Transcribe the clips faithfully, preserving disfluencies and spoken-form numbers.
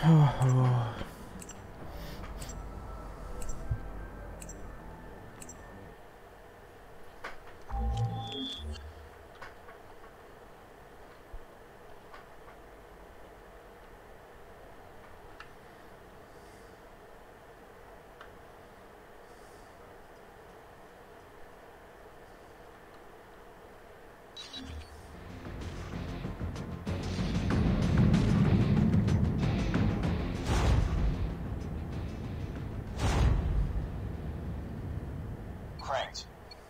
Cranked.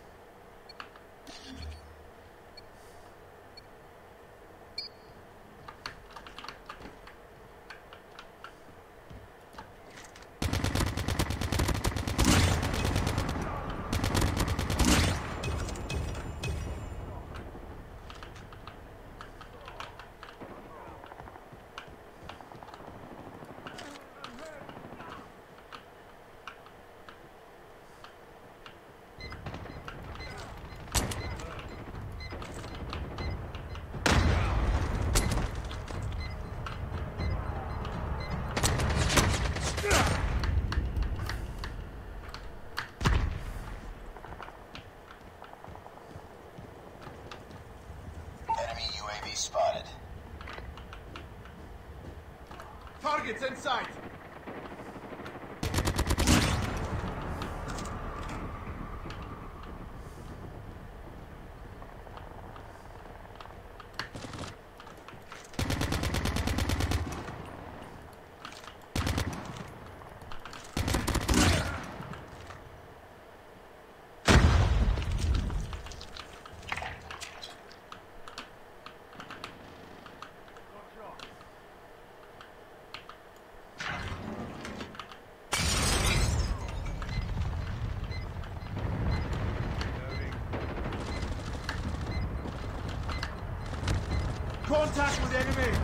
Spotted. Targets in sight. Contact with enemy!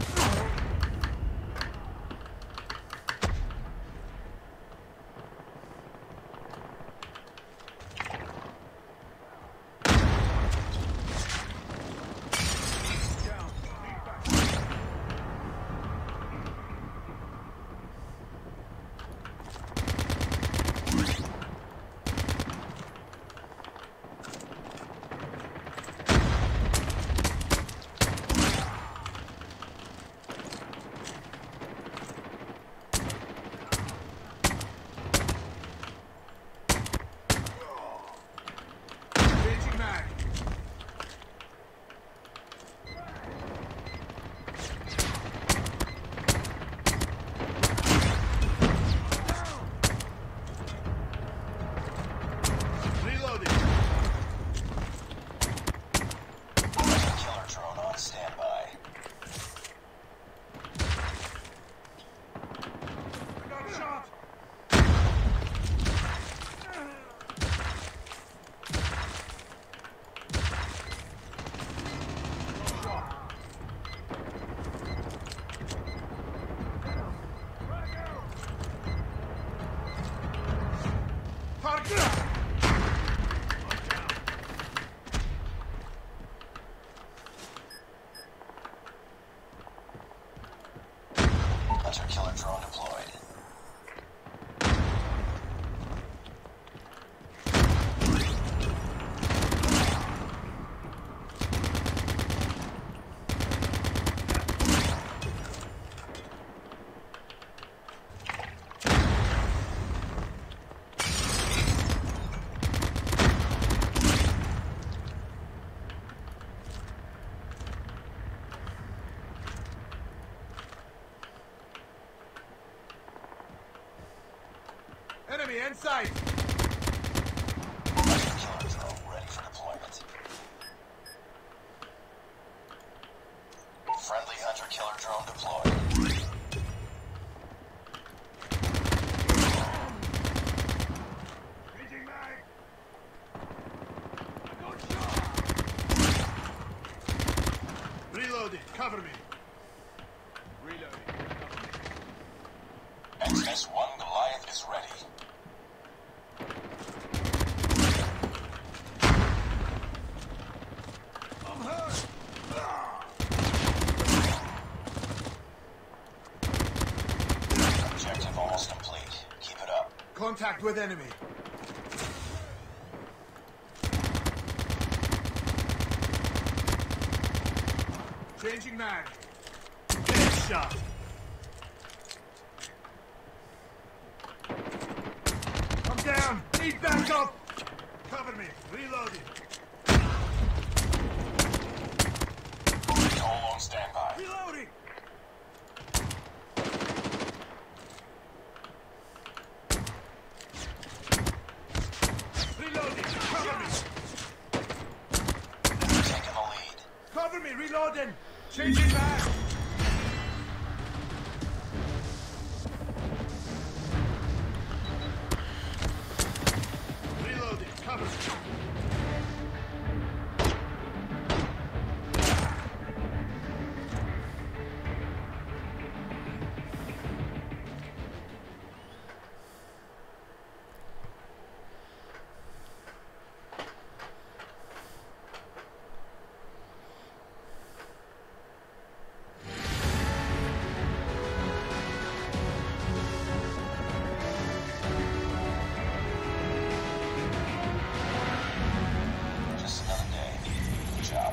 Hunter killer drone deployed. Enemy in sight! Killer drone ready for deployment. Friendly hunter killer drone deployed. Reloading, cover me. Reloading. X S one Goliath is ready. Contact with enemy. Changing mag. Headshot. I'm down. Need backup. Cover me. Reloading. All on standby. Reloading. Reloading. Cover me. Taking the lead. Cover me. Reloading. Changing mag. Reloading. Cover me. Just another day. Good job.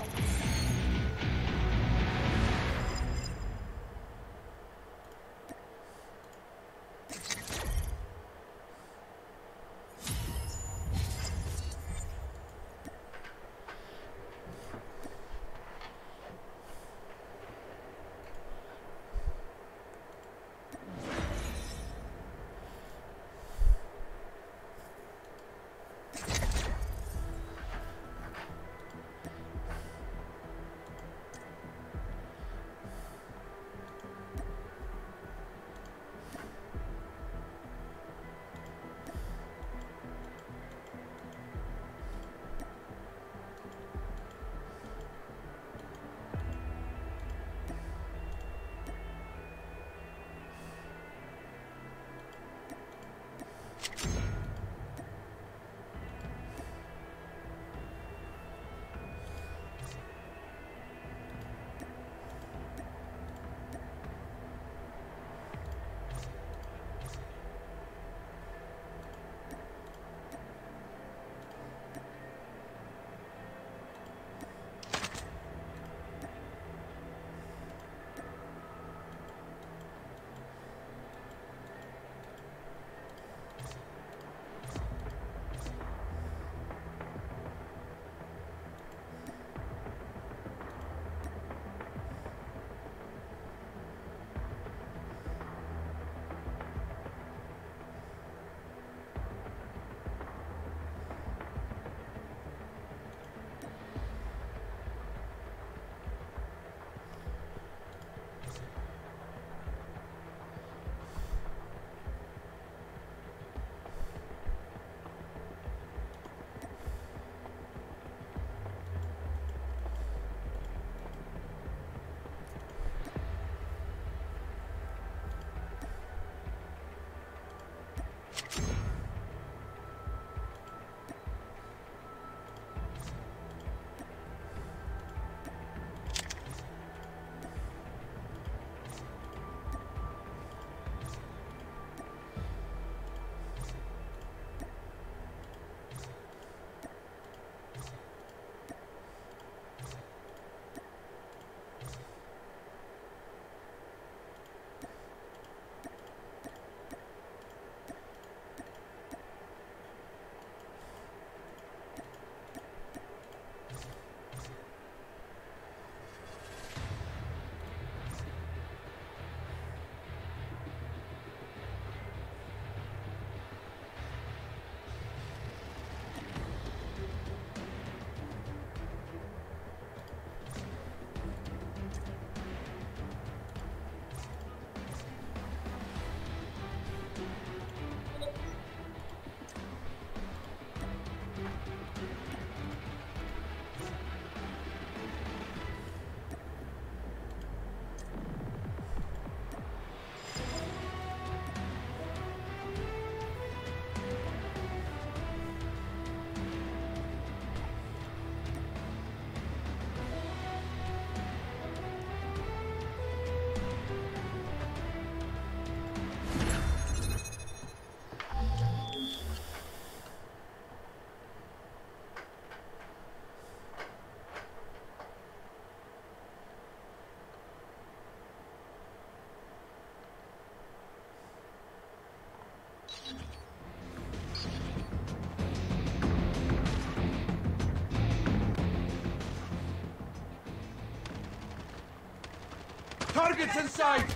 Targets in sight!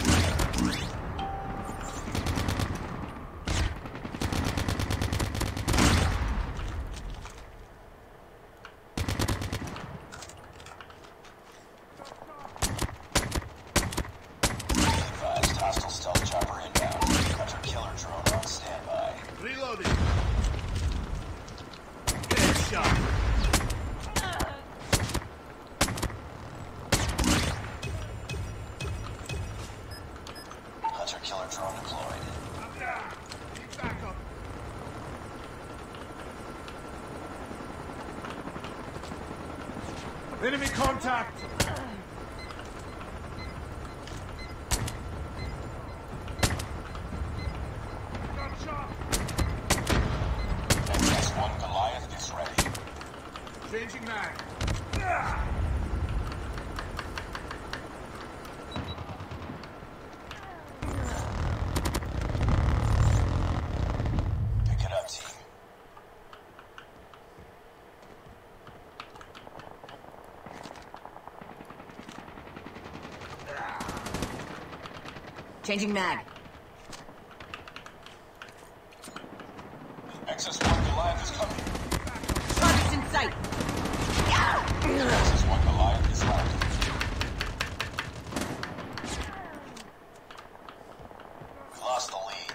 Advised, hostile stealth chopper inbound. Hunter killer drone on standby. Reloading! Get shot! Hunter killer drone deployed. I'm down! Need backup! Enemy contact! Got shot! X S one Goliath is ready. Changing mag! Ah! Pick it up, team. Changing mag. X S one Goliath is coming. Targets in sight. X S one Goliath is out. We lost the lead.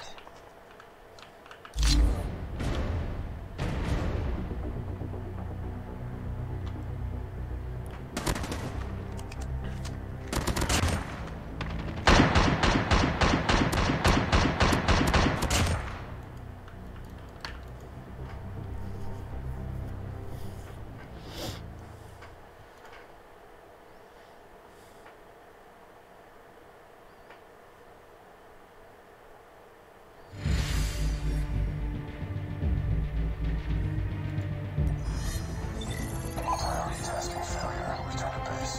Priority tasking failure. Return to base.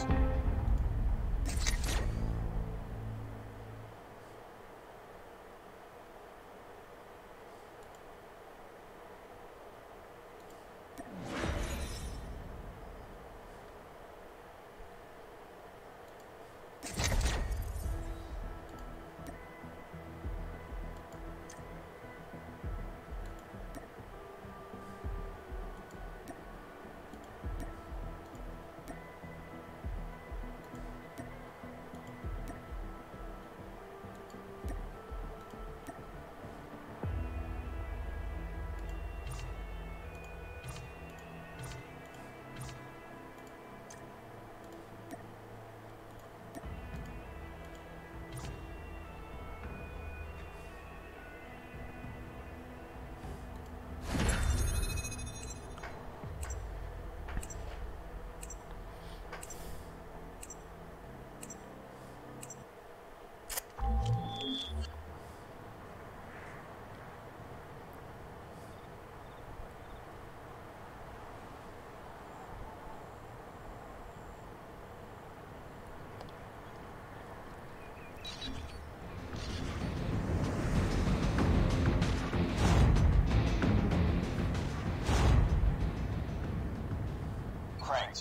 Cranked.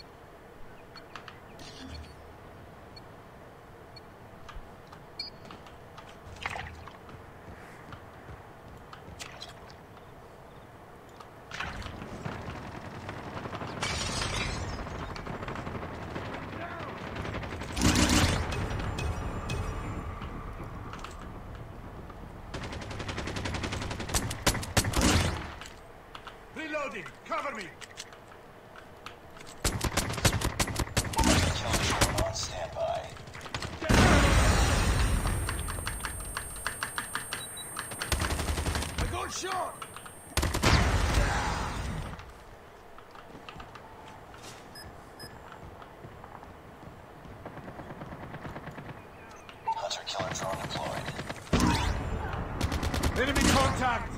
Reloading! Cover me! Killer drone on standby. I got shot! Hunter killer drone deployed. Enemy contact!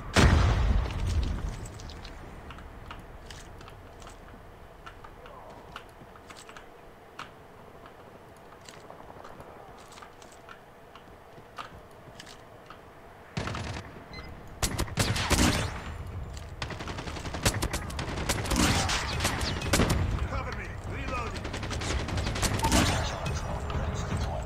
Cover me! Reloading! Hunter killer drone ready for deployment.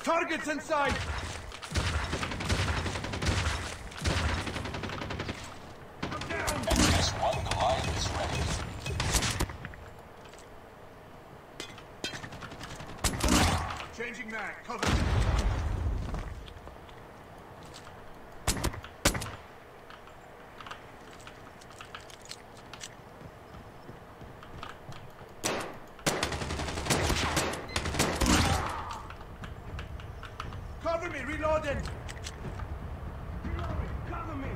Targets in sight! I'm down! X S one Goliath is ready. Changing mag, cover me. Cover me, reloading! Reloading, cover me!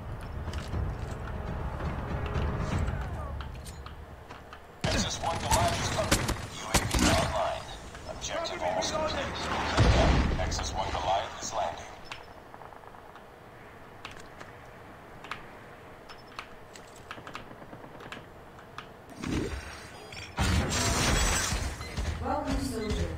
X S one Goliath is covered. U A V online. Objective Cover me, almost reloading! complete. X S one Goliath is landing. Welcome, soldier.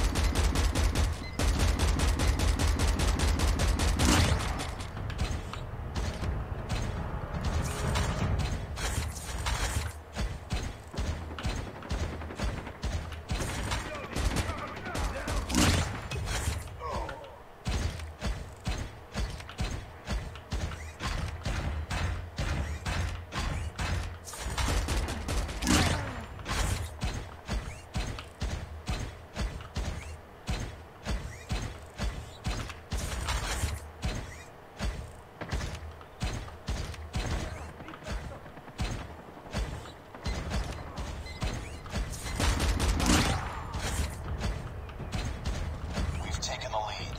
We've taken the lead.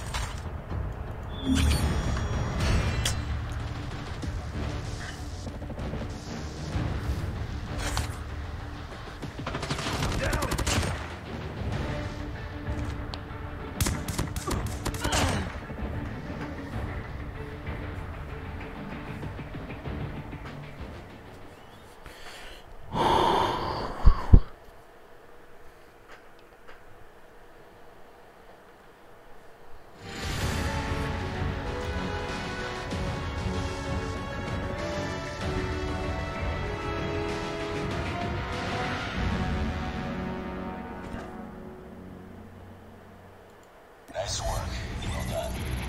Down! Nice work. Well done.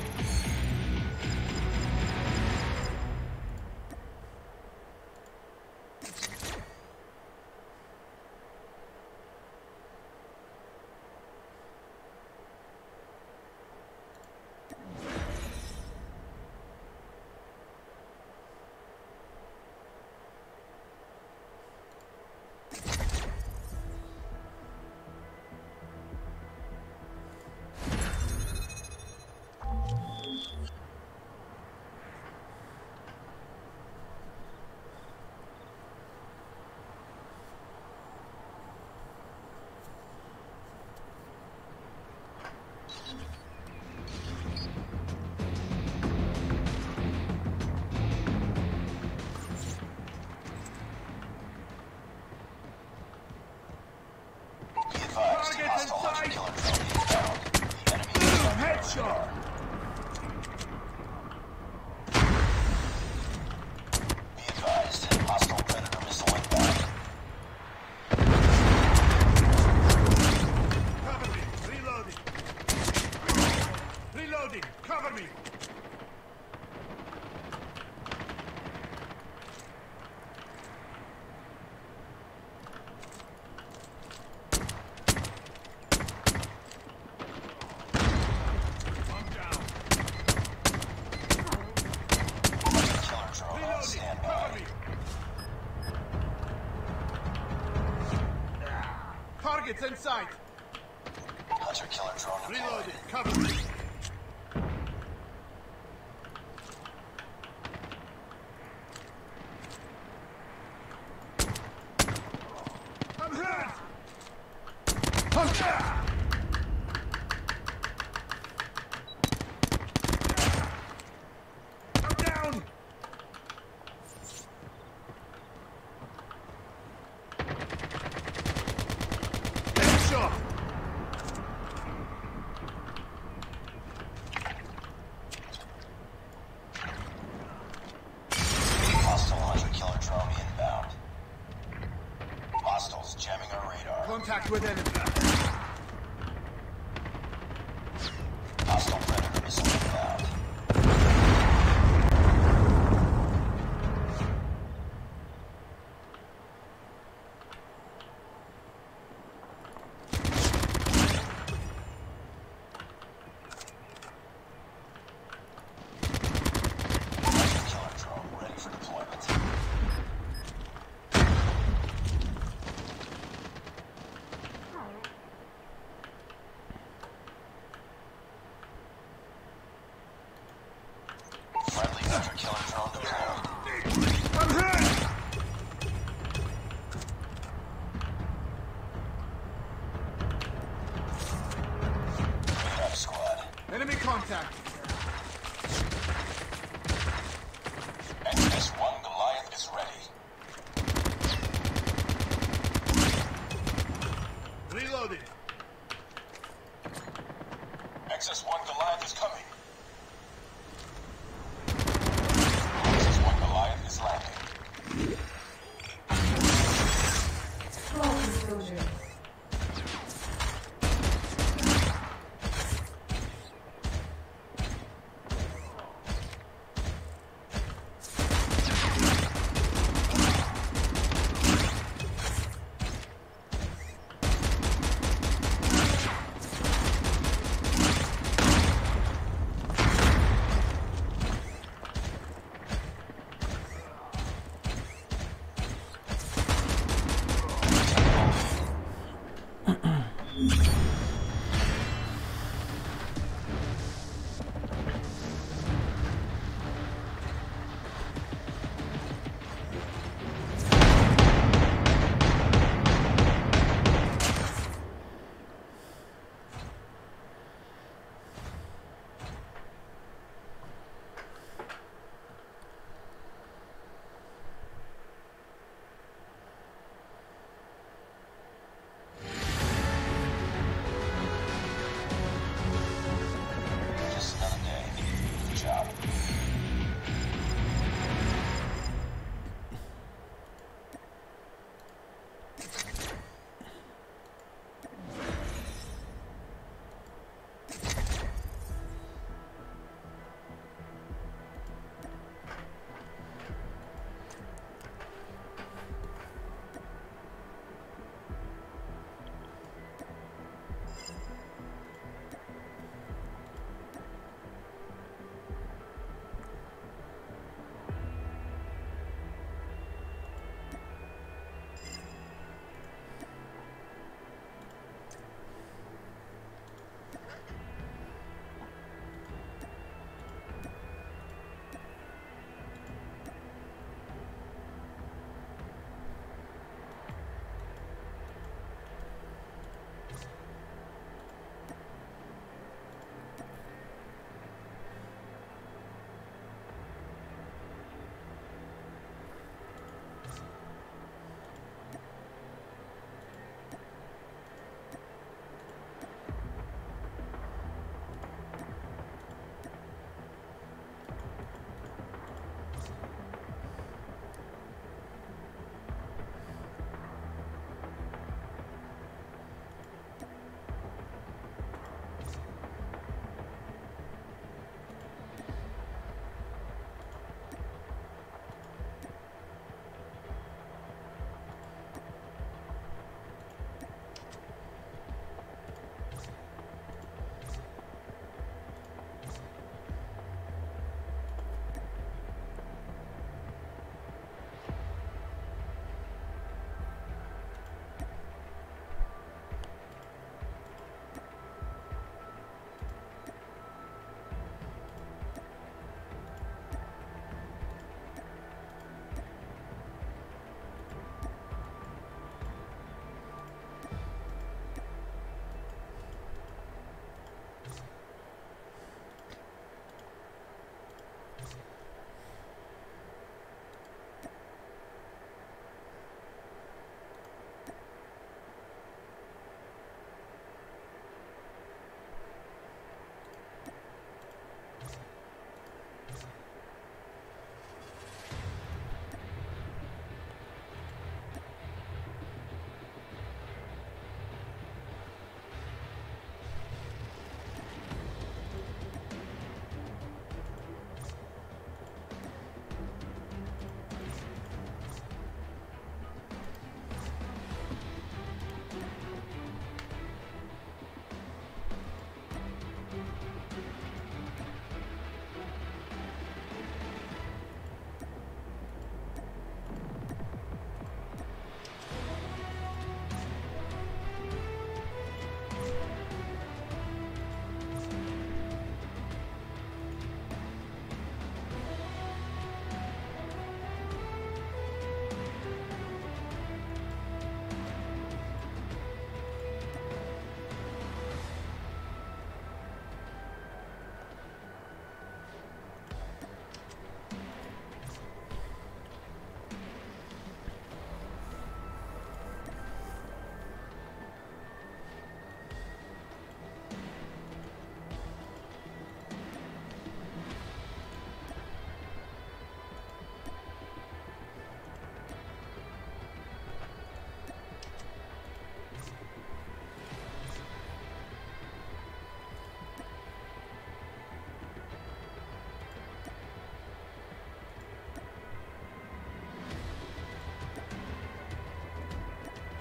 Be advised, Target hostile hunter inside. killer drone inbound. The enemy is on your Headshot! radar. Be advised, hostile predator missile inbound. Cover me, reloading! Reloading, cover me! I'm down! Hunter killer drone on Reloading, standby. cover me! Targets in sight! Hunter killer drone deployed. Reloading, cover me! I'm hurt! I'm down! I'm down! Headshot! Hostile hunter killer drone inbound. Hostiles jamming our radar. Contact with enemy. Hostile predator missile inbound. Killer drone ready for deployment. Friendly hunter killer drone deployed. I'm hit! Lead up squad. Enemy contact. X S one Goliath is ready. Reloading. X S one Goliath is coming. X S one Goliath is landing. Full exposure.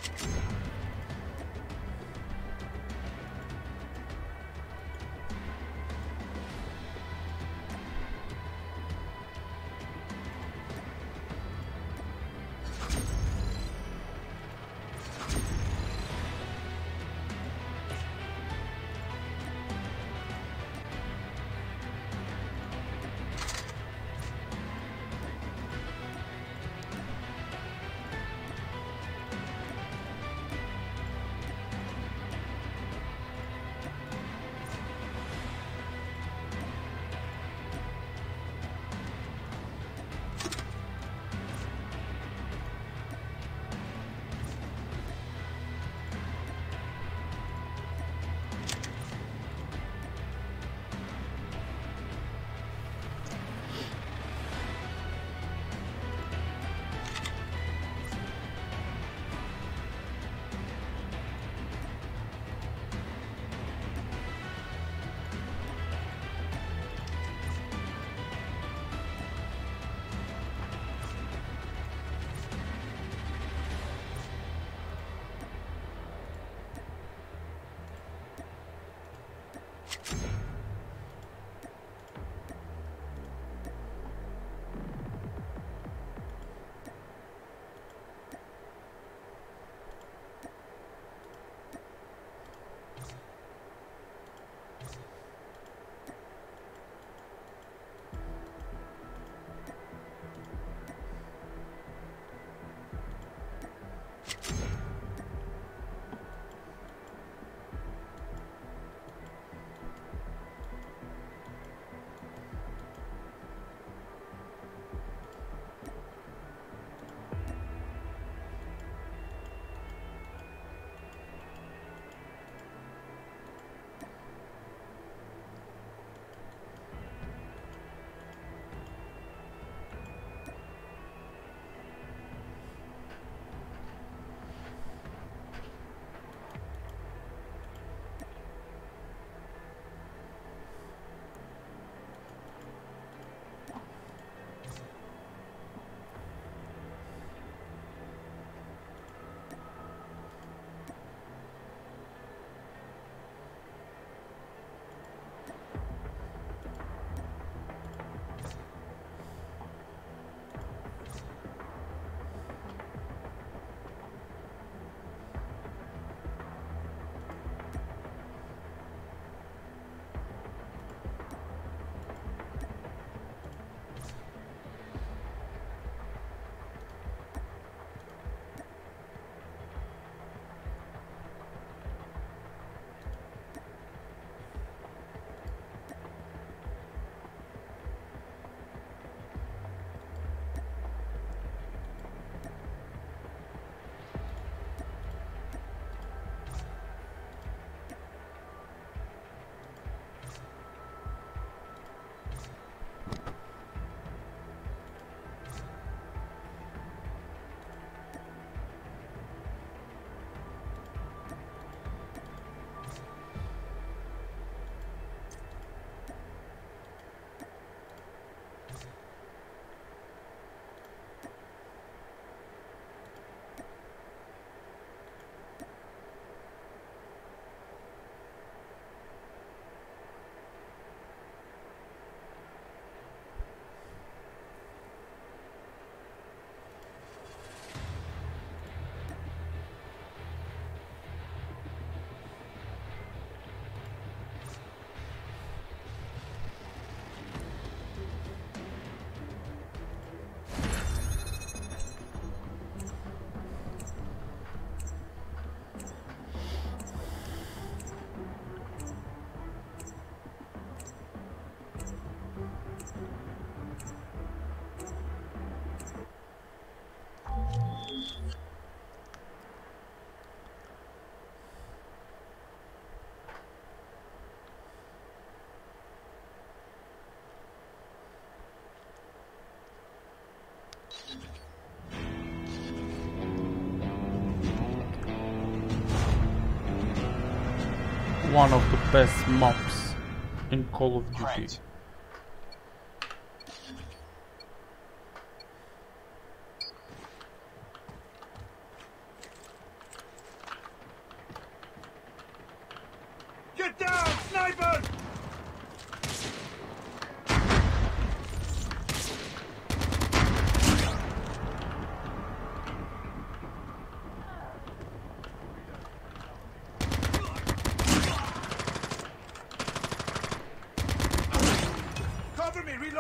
One of the best maps in Call of Duty. Right.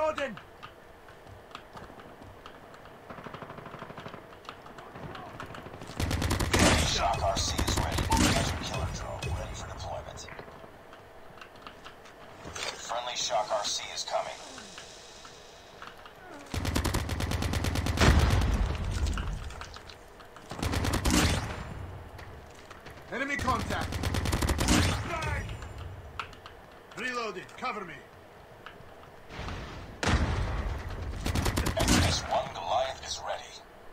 Reloading! Shock R C is ready. Hunter killer drone ready for deployment. Friendly Shock R C is coming. Enemy contact! Flag! Reloading, cover me! X S one Goliath is ready.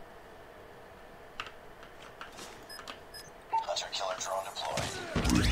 Hunter killer drone deployed.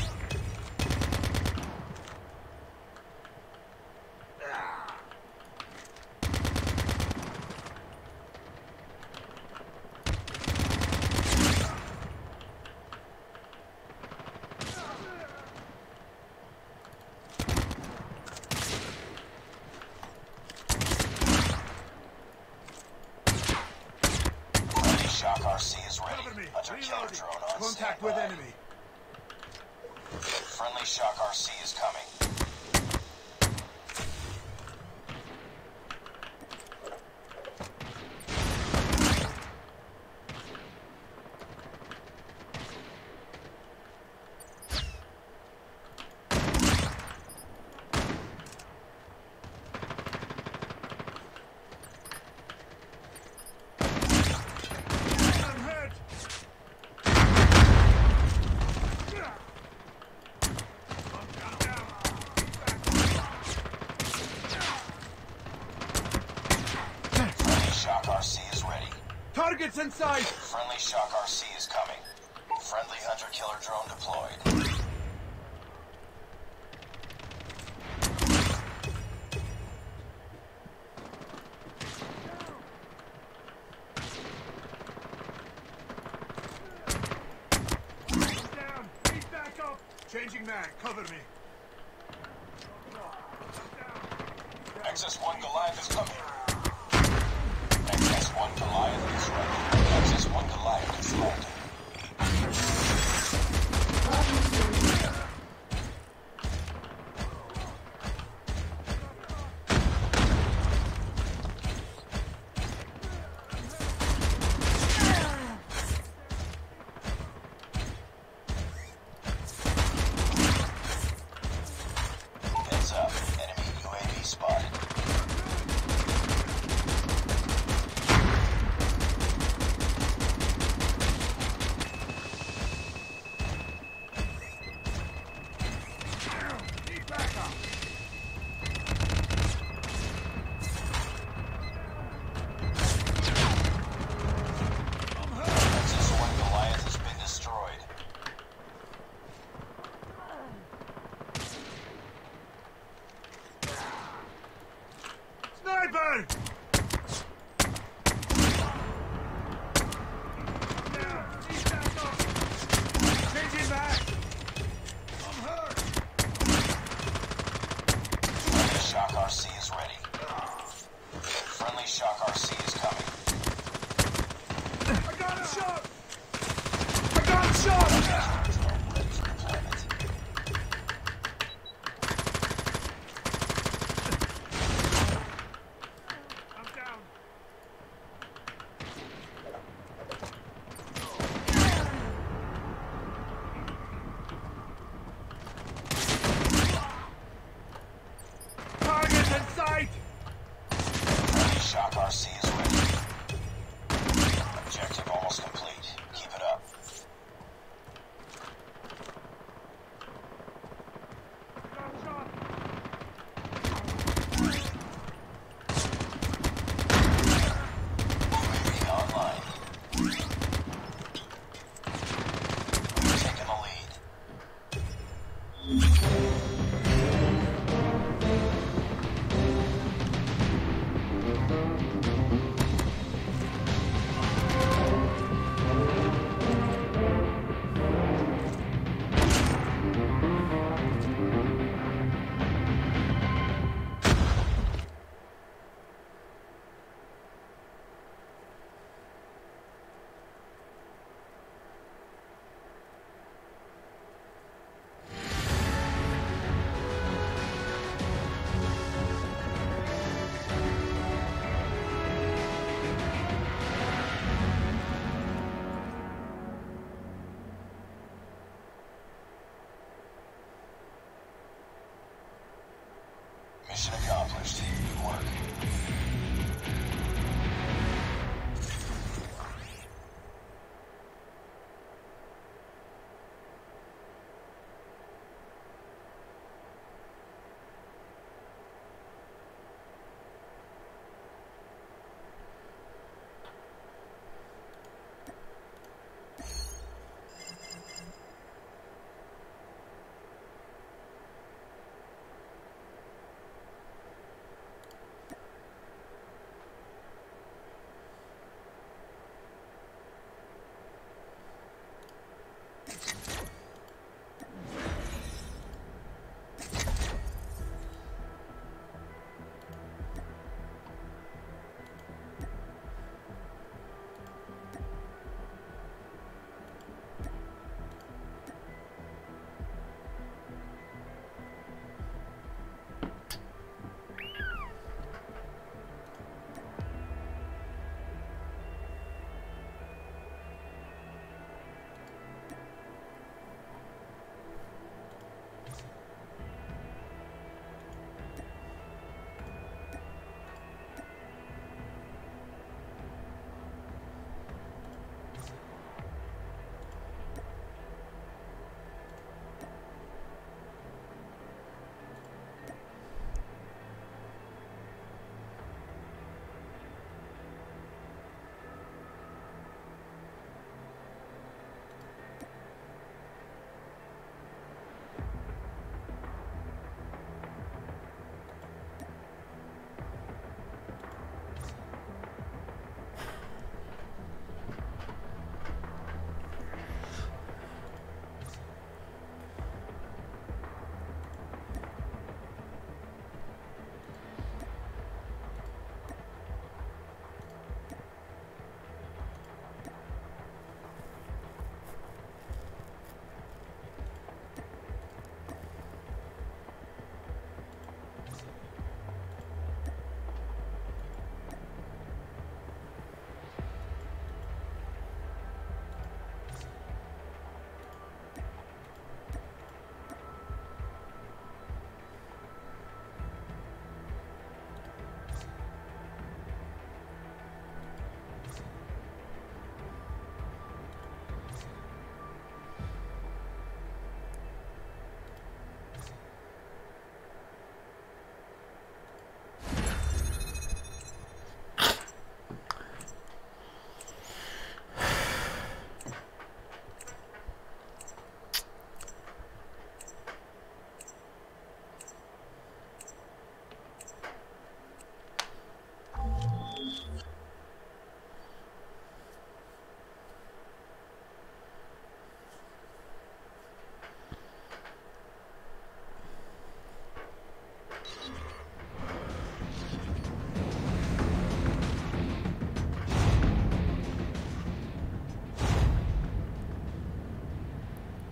Friendly Shock R C is ready. Cover me! Hunter killer Reloading! drone on Contact standby. with enemy! Friendly Shock R C is coming. I'm hurt! I'm down! Friendly Shock R C is ready. Targets in sight! Friendly Shock R C is coming. Friendly Hunter killer drone deployed. I'm down! Need back up! Changing mag, cover me! X S one Goliath is coming. X S one Goliath is ready. X S one Goliath is landing. Heads up. Enemy U A V spotted.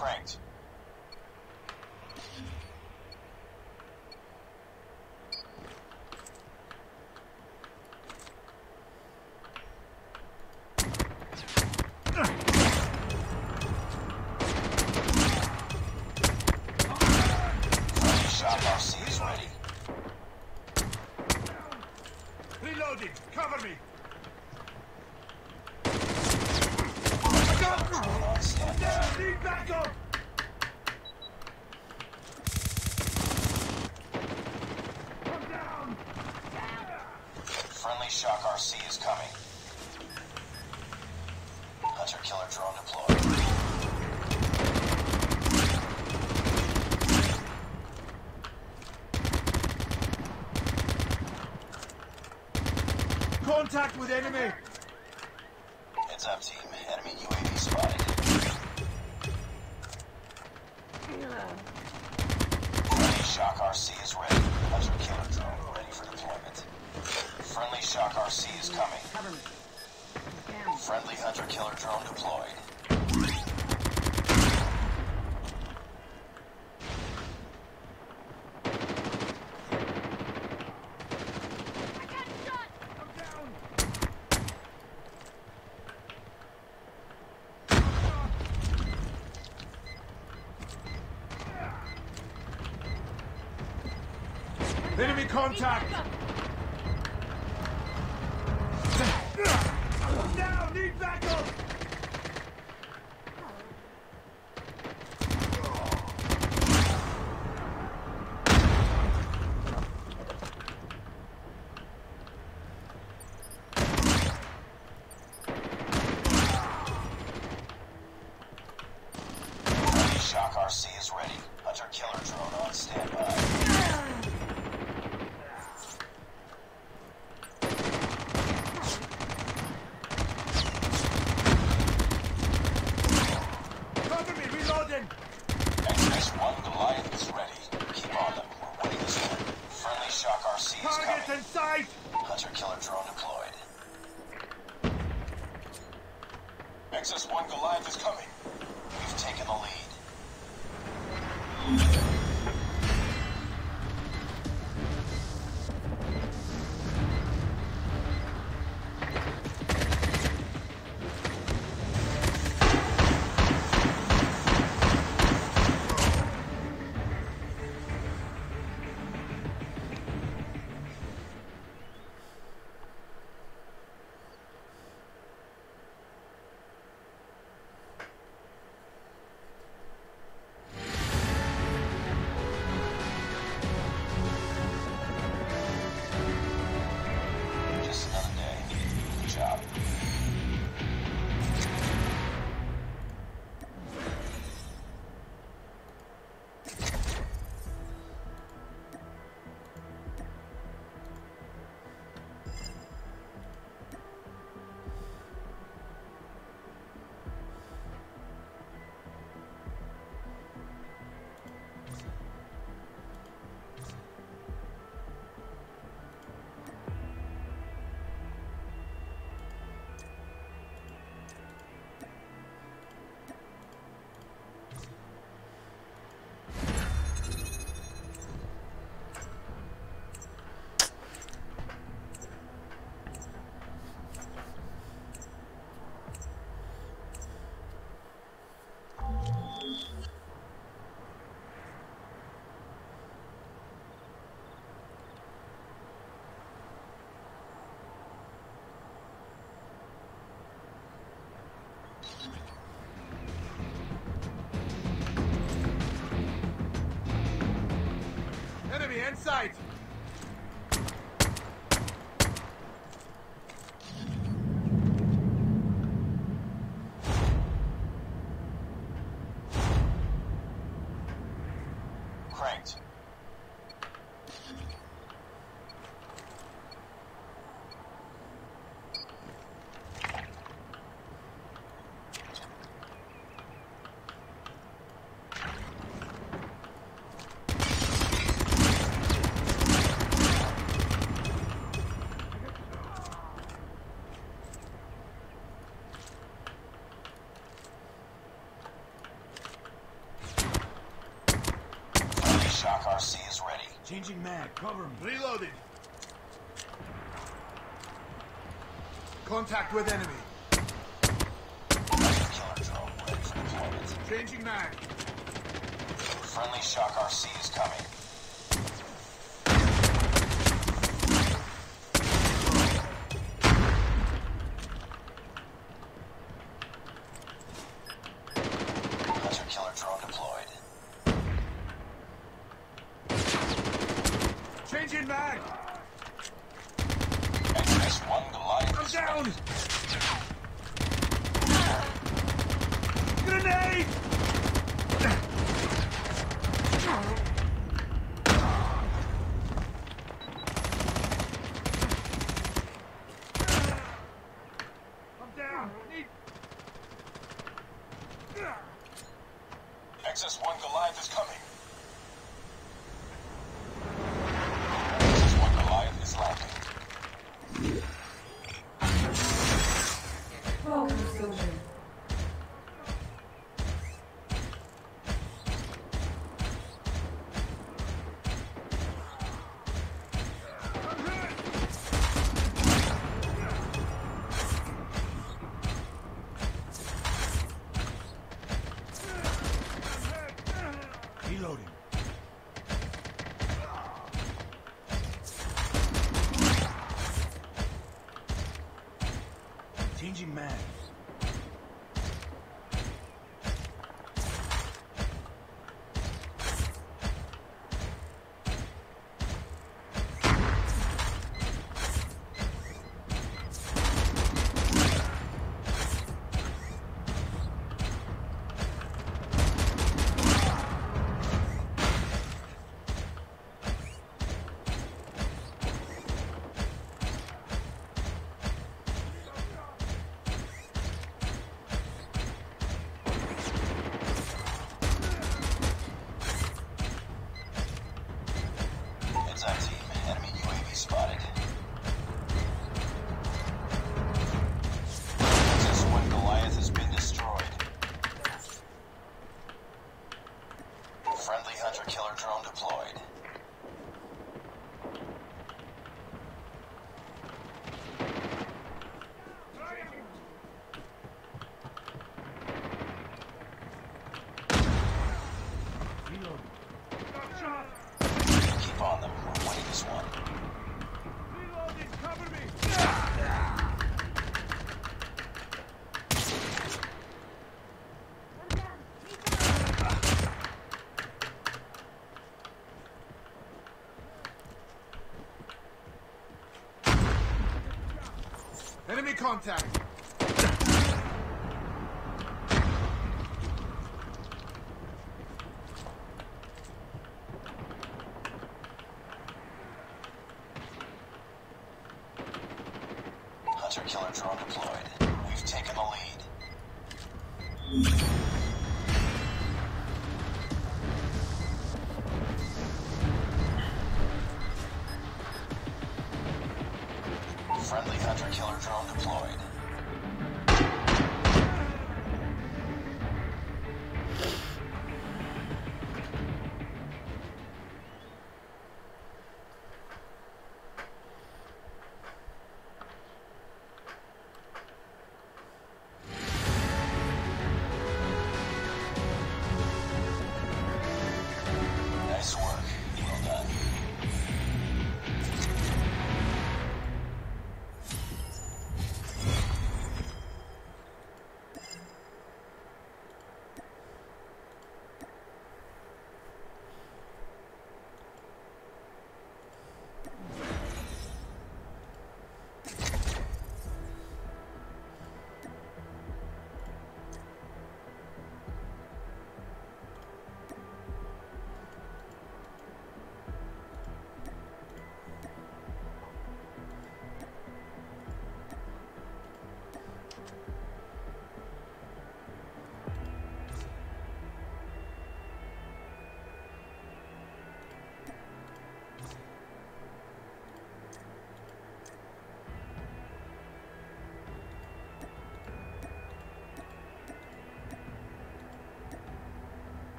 Cranked. Friendly Shock R C is ready. Reloading! Cover me! On standby. Need backup! Come down! Friendly Shock R C is coming. Hunter killer drone deployed. Contact with enemy! Heads up, team. Enemy U A V spotted. Friendly Shock R C is ready. Hunter killer drone ready for deployment. Friendly Shock R C is coming. Cover me. Down. Friendly Hunter killer drone deployed. Enemy contact! Down! Need backup! Friendly Shock R C is ready. Hunter killer drone on standby. Cover me! Reloading! X S one Goliath is ready. Keep on them. We're winning this one. Friendly Shock R C is Targets coming. in sight! Hunter killer drone deployed. X S one Goliath is coming. We've taken the lead. Just another day. Good job. Enemy in sight! Cranked. C is ready. Changing mag. Cover me. Reloading. Contact with enemy. Hunter killer drone ready for deployment. Changing mag. Friendly Shock R C is coming. Hunter killer drone deployed. Changing mag. X S one Goliath I'm is down. ready. Grenade. I'm down. Need. X S one Goliath is coming. X S one Goliath is landing. Fog explosion. Reloading. Changing mag. Heads up, team. Enemy U A V spotted. X S one Goliath has been destroyed. Friendly hunter killer drone deployed. Reloading. Got shot. Keep on them. We're winning this one. Reloading. Cover me. Enemy contact. Hunter killer drone deployed. We've taken the lead. Friendly hunter killer drone deployed.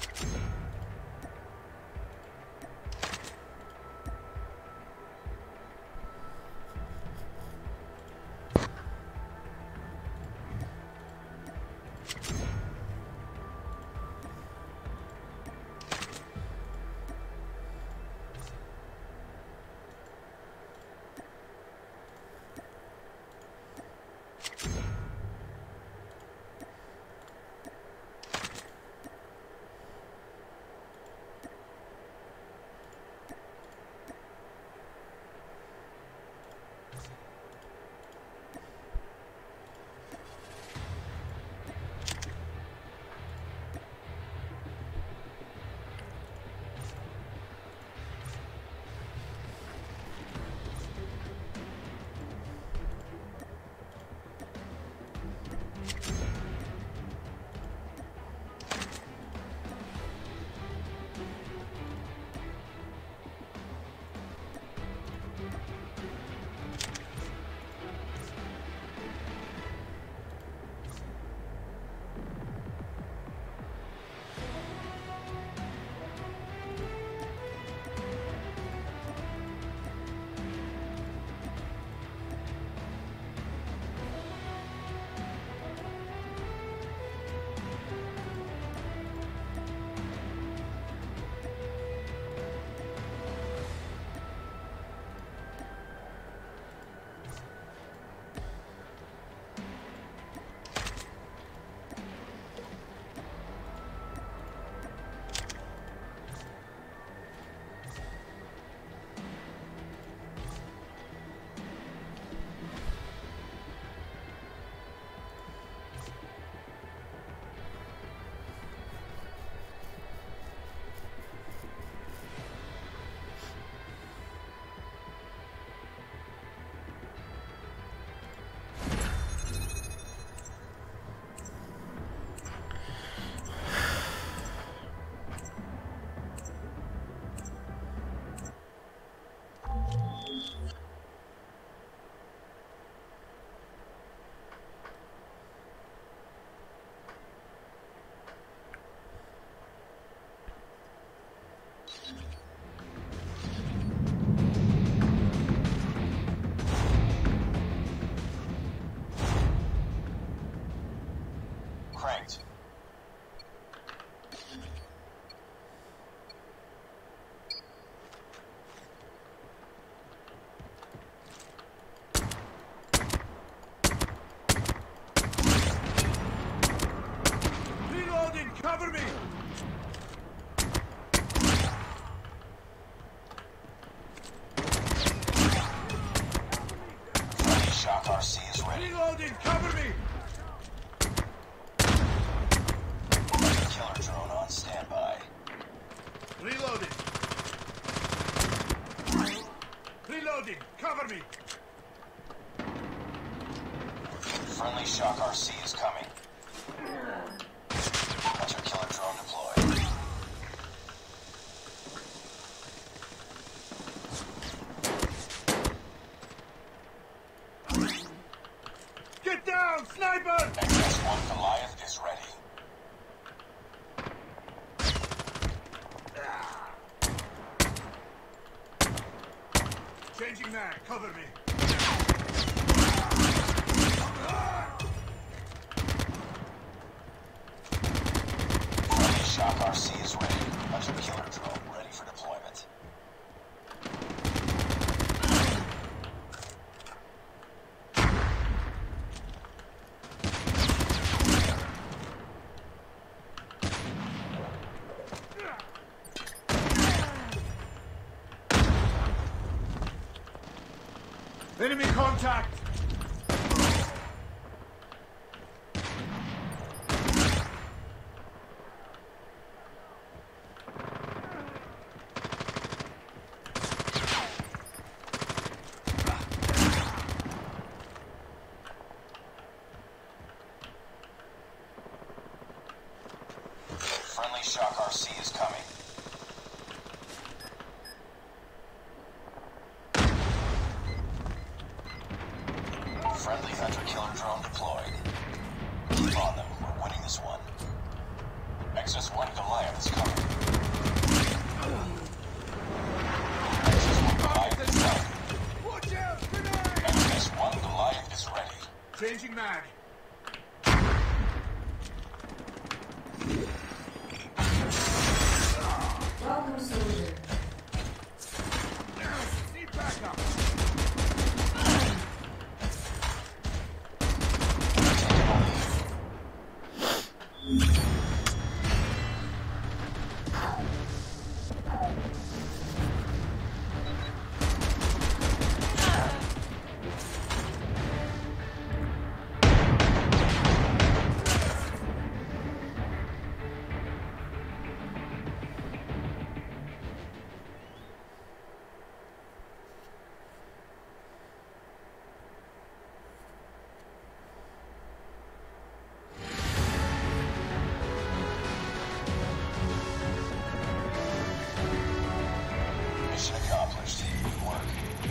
Cranked. Reloading! Cover me! Friendly Shock R C is ready. Reloading! Cover me! Killer drone on standby. Reloading! Reloading! Cover me! Friendly Shock R C is coming. Hunter killer drone deployed. Get down! Sniper! X S one Goliath is ready. Changing mag, cover me. Friendly Shock R C is ready. Hunter killer drone ready for deployment. Enemy contact! Friendly Shock R C is coming. Friendly Hunter killer drone deployed. Keep on them. We're winning this one. X S one Goliath Goliath is coming. Axis one Goliath is ready. Watch out! Grenade! Axis one Goliath is ready. Changing mag. Welcome, soldier. Need backup. Mission accomplished. Good work.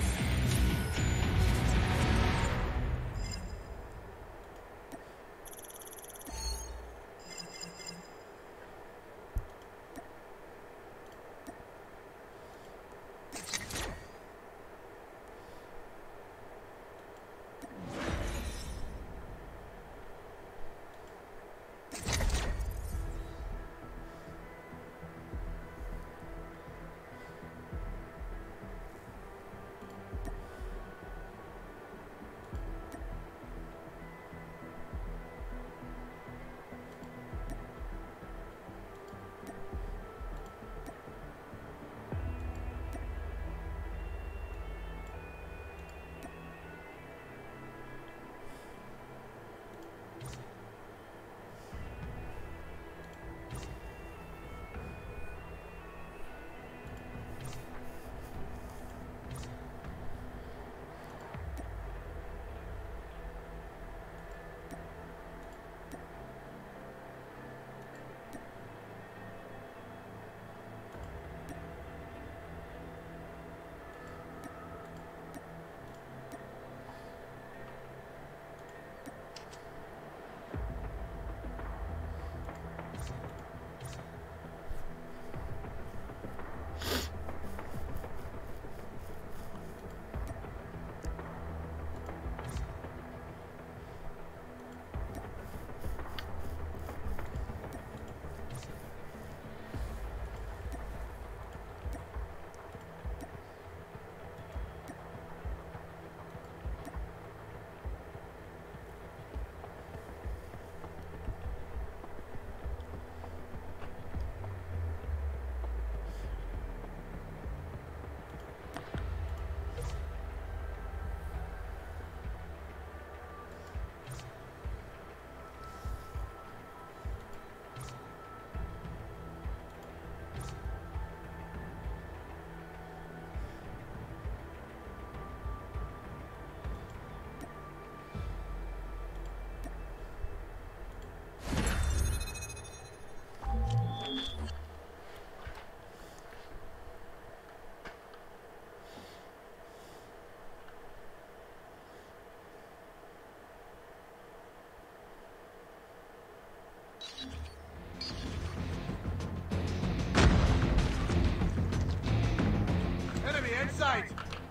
Enemy in sight.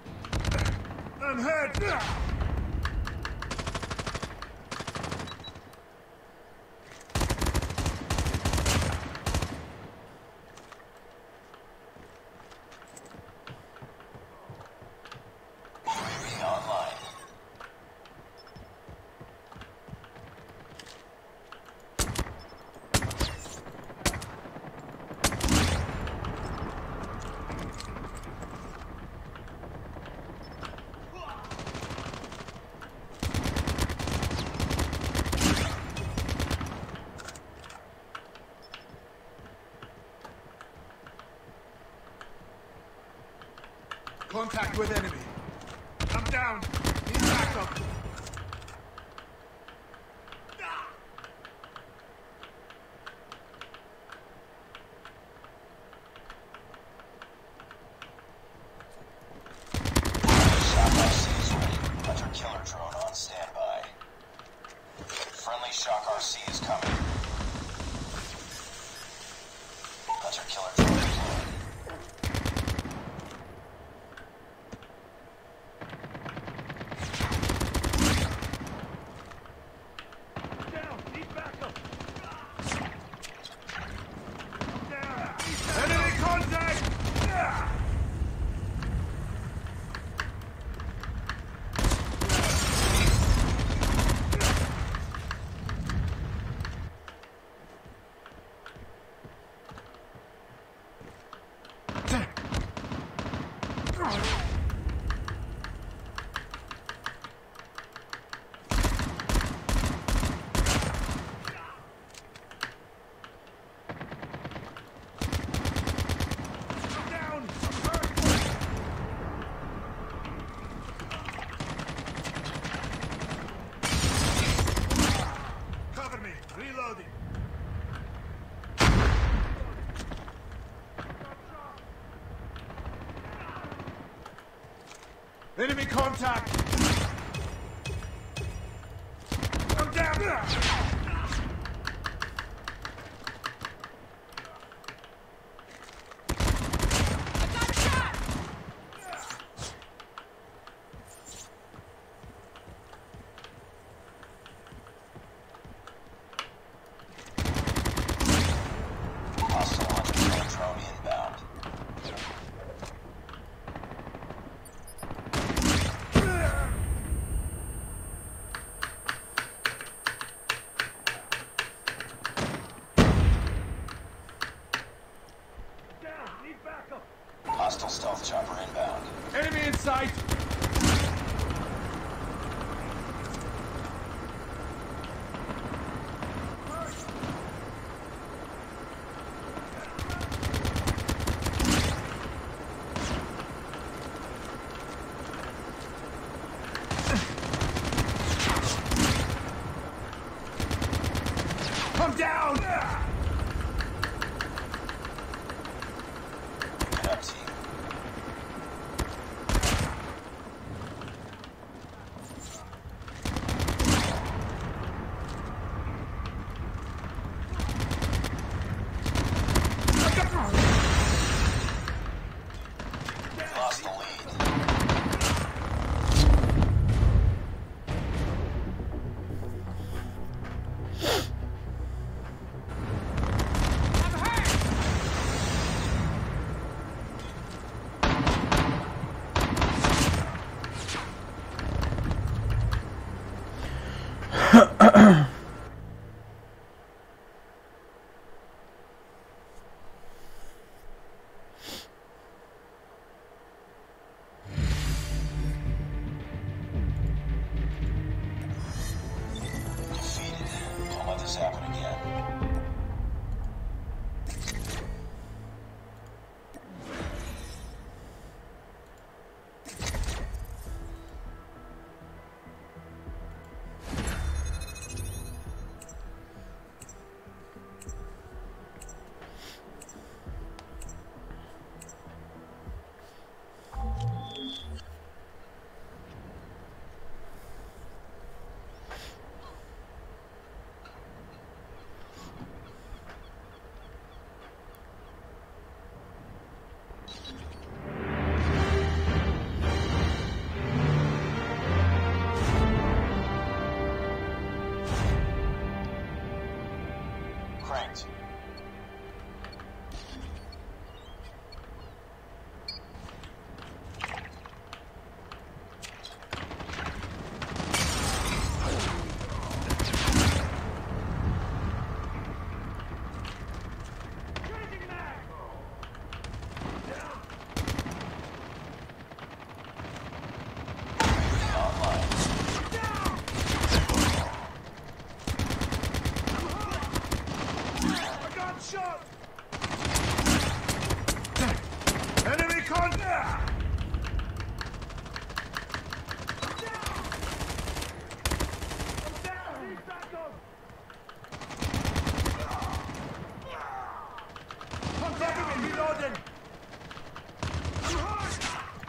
I'm hurt. U A V online. Contact with enemy. I'm down. Need backup. Shock R C is ready. Hunter killer drone on standby. Friendly Shock R C is coming. Reloading. Enemy contact! I'm down! Hostile hunter drone inbound. Down! Need backup! Hostile stealth chopper inbound. Enemy in sight! Come down! Get up, team. Lost the lead. Defeated. Don't let this happen again. Cranked. Online. I got shot! Enemy contact! I'm down! Need backup! I'm down! Reloading! I'm hurt!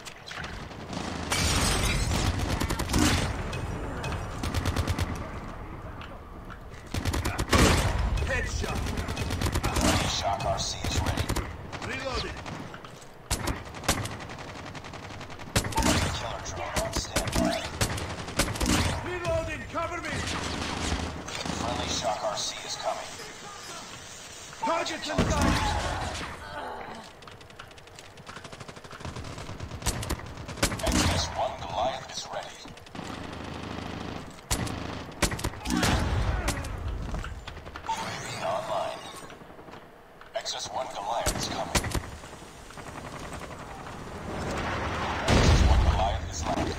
Headshot! Shock R C is ready. Reloading! Killer drone on standby. Reloading! Cover me! Friendly Shock R C is coming. Targets inside! X S one Goliath is ready. U A V online. X S one Goliath is coming. X S one Goliath is landing.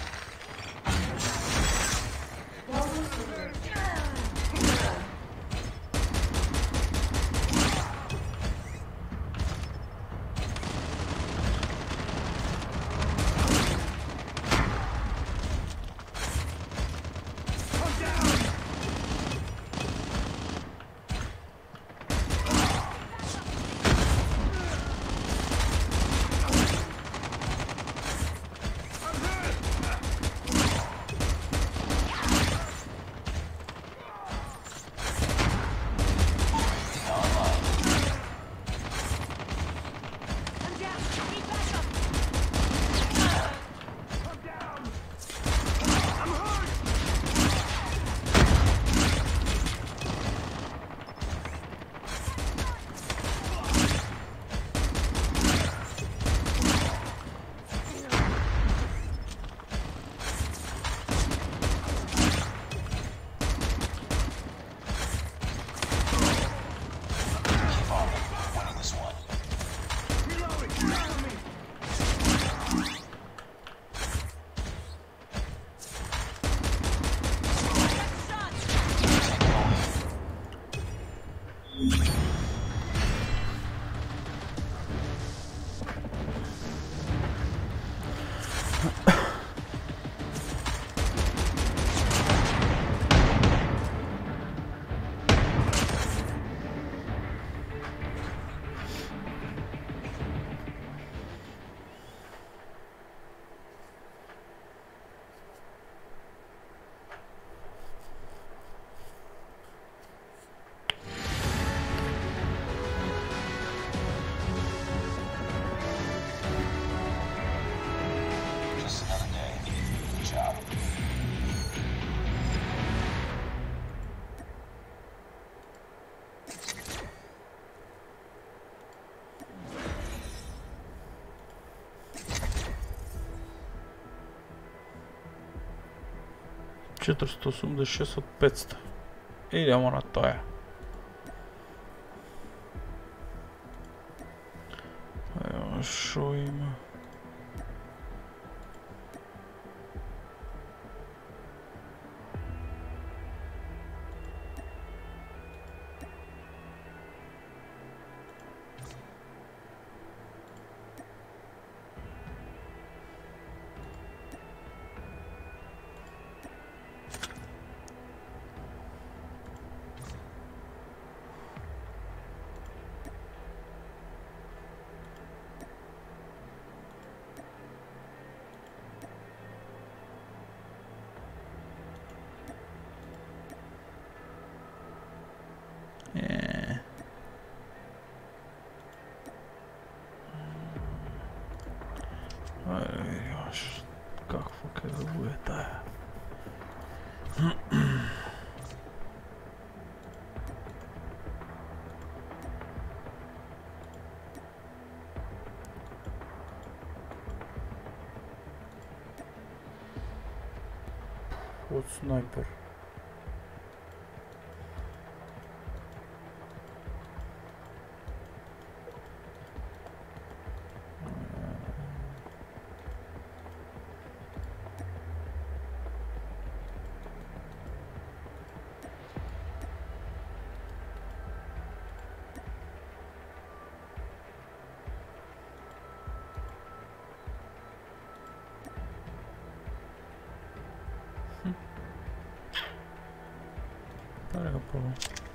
četiristo osemdeset šest od petsto. Idemo na to je. Evo što ima. Вот снайпер. Dale, capo.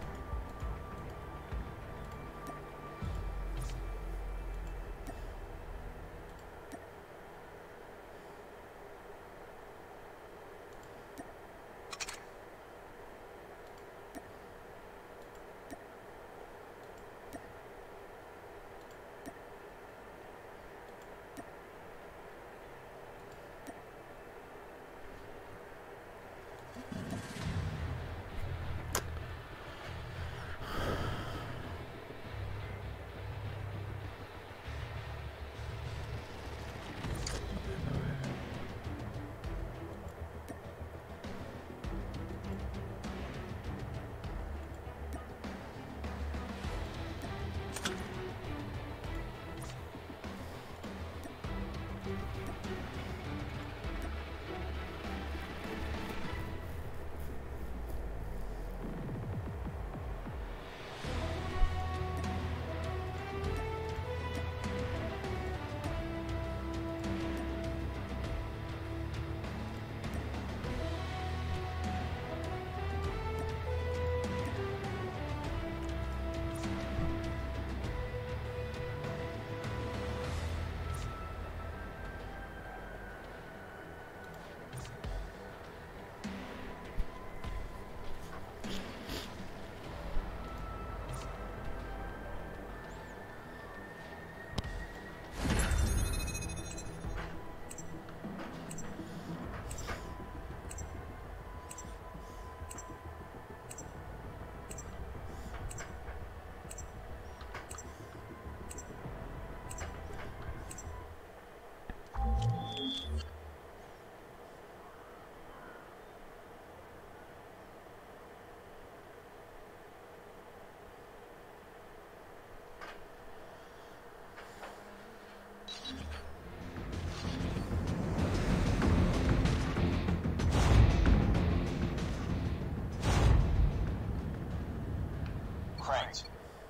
Cranes.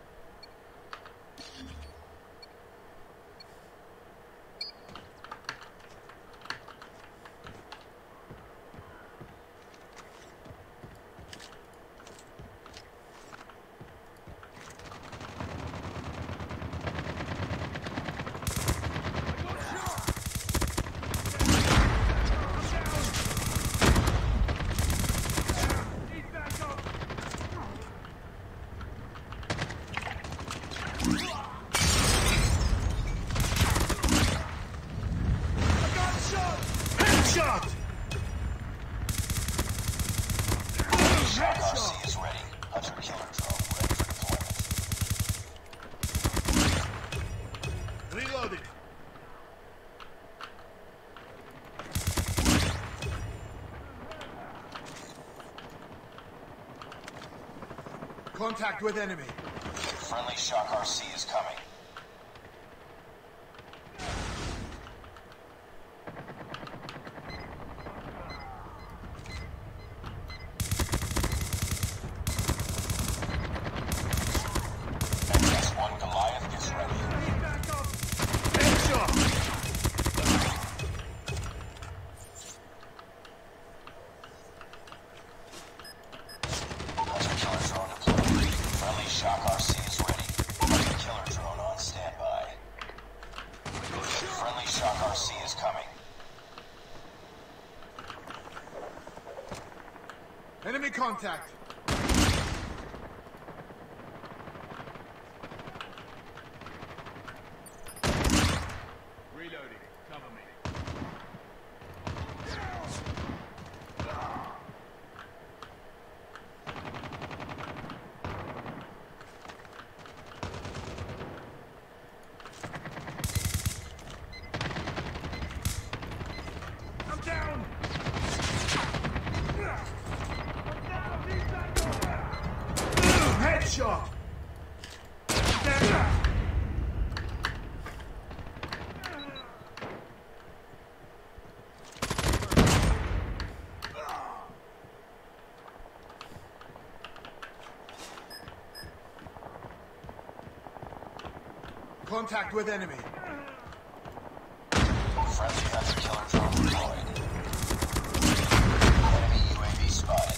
Headshot! Shock R C is ready. Hunter killer drone ready for deployment. Reloading. Contact with enemy. Friendly Shock R C is coming. X S one Goliath is ready. Headshot! Hunter killer drone deployed. Friendly Shock R C is ready. Hunter killer drone on standby. Friendly Shock R C is coming. Enemy contact. Reloading. Cover me. I'm down. Headshot! Contact with enemy. Friendly Hunter killer drone deployed. Enemy U A V spotted.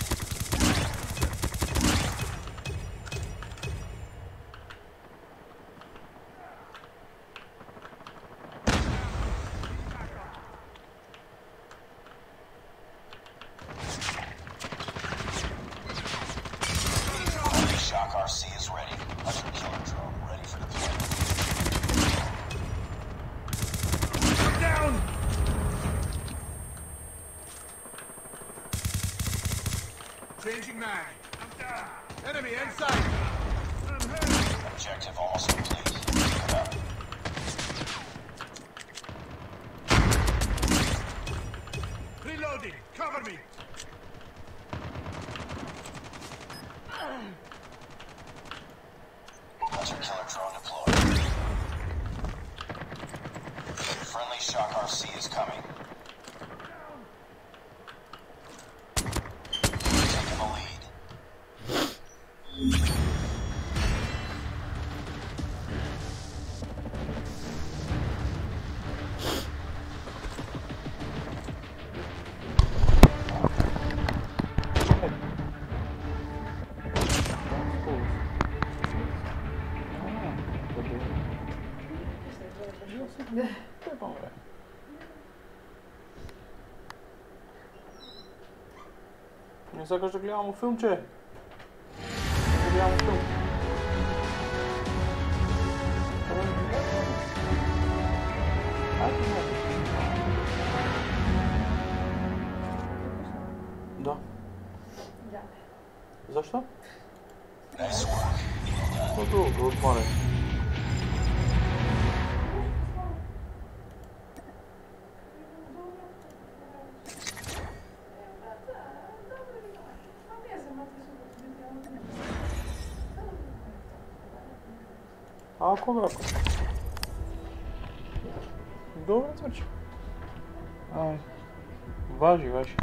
Friendly Shock R C is ready. Hunter killer drone ready for deployment. I'm down! Changing mag. I'm down. Enemy inside. I'm hurt. Objective almost complete. Keep it up. Reloading. Cover me. Hunter killer drone deployed. Friendly Shock R C is coming. Taking the lead. Nie za że gledamo film, če? Gledamo film. Da. Zašto? Nice work. No tu, tu otvoraj. Ako kako? Dobro tvrči. Aj. Važi, važi.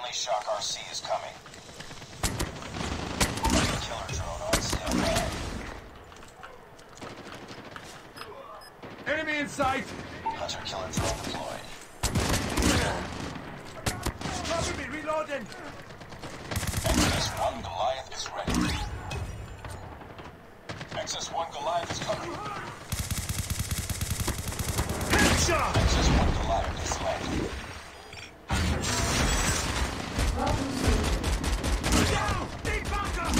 Friendly Shock R C is coming. Killer drone on standby. Enemy in sight! Hunter killer drone deployed. Cover me, reloading! X S one Goliath is ready. X S one Goliath is coming. Headshot! X S one Goliath is landing. Welcome, soldier. Down! Deep bunker!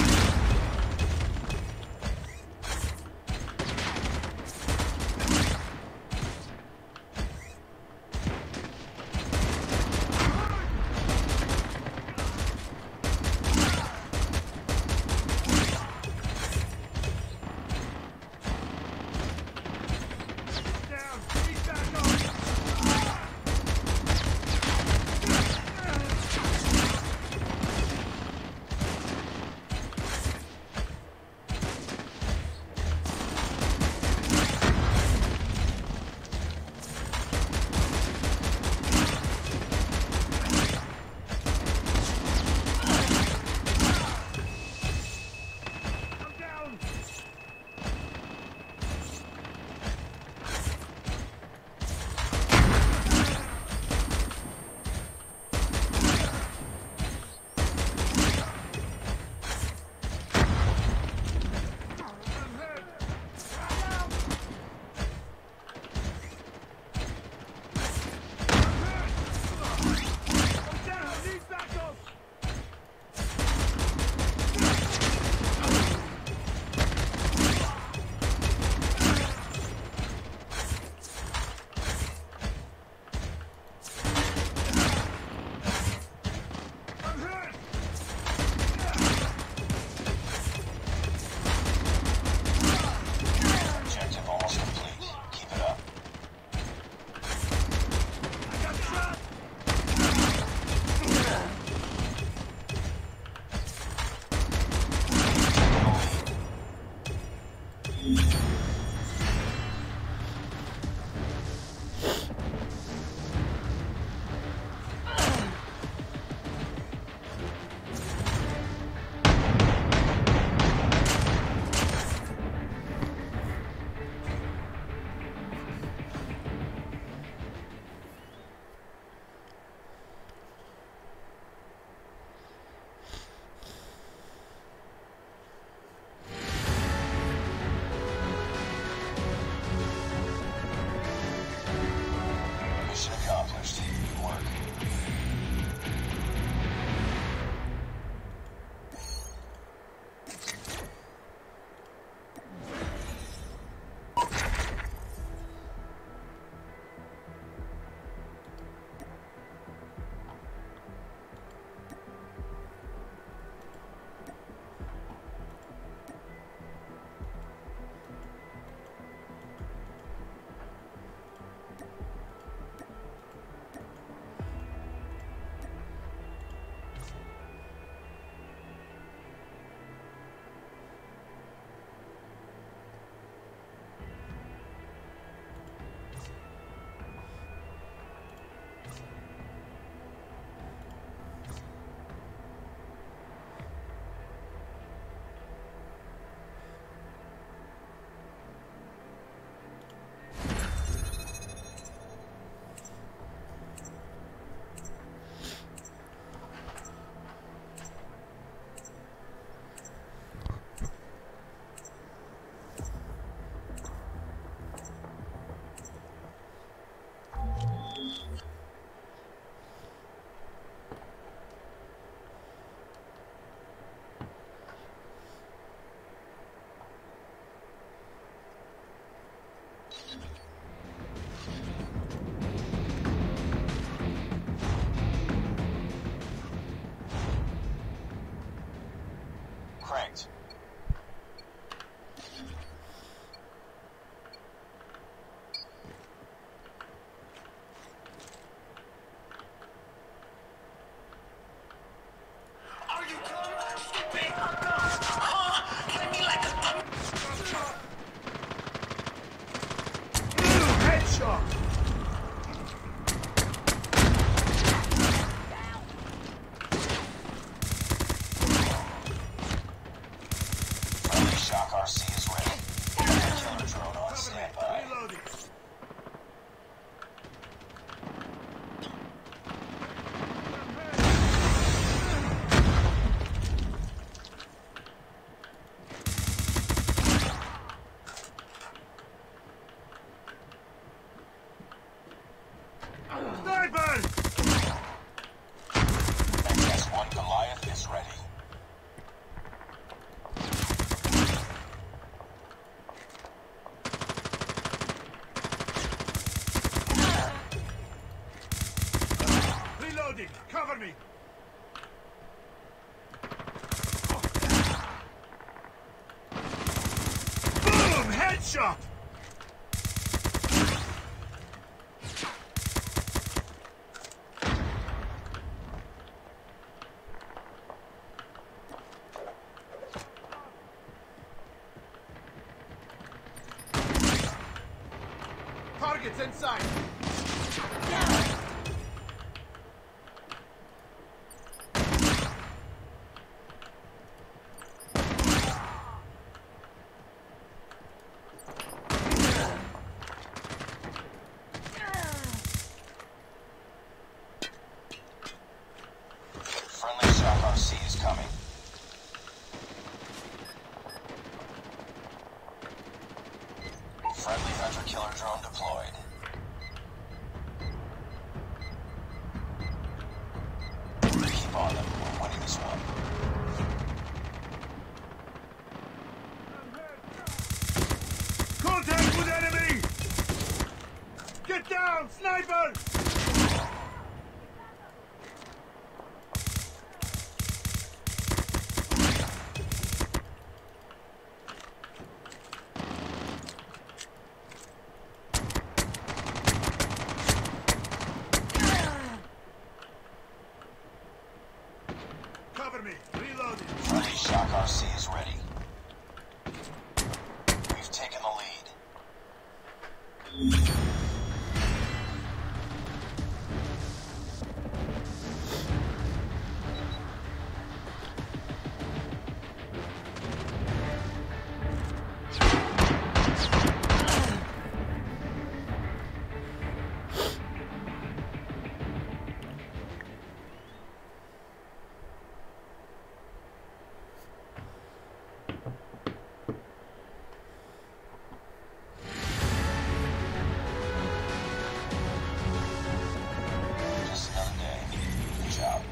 Cover me! Boom! Headshot! Targets inside! Friendly Shock R C is coming. Friendly hunter-killer drone deployed. Keep on them. We're winning this one. Contact with enemy! Get down, sniper! Cover me, reloading. Friendly Shock R C is ready. We've taken the lead. Just another day. Good job.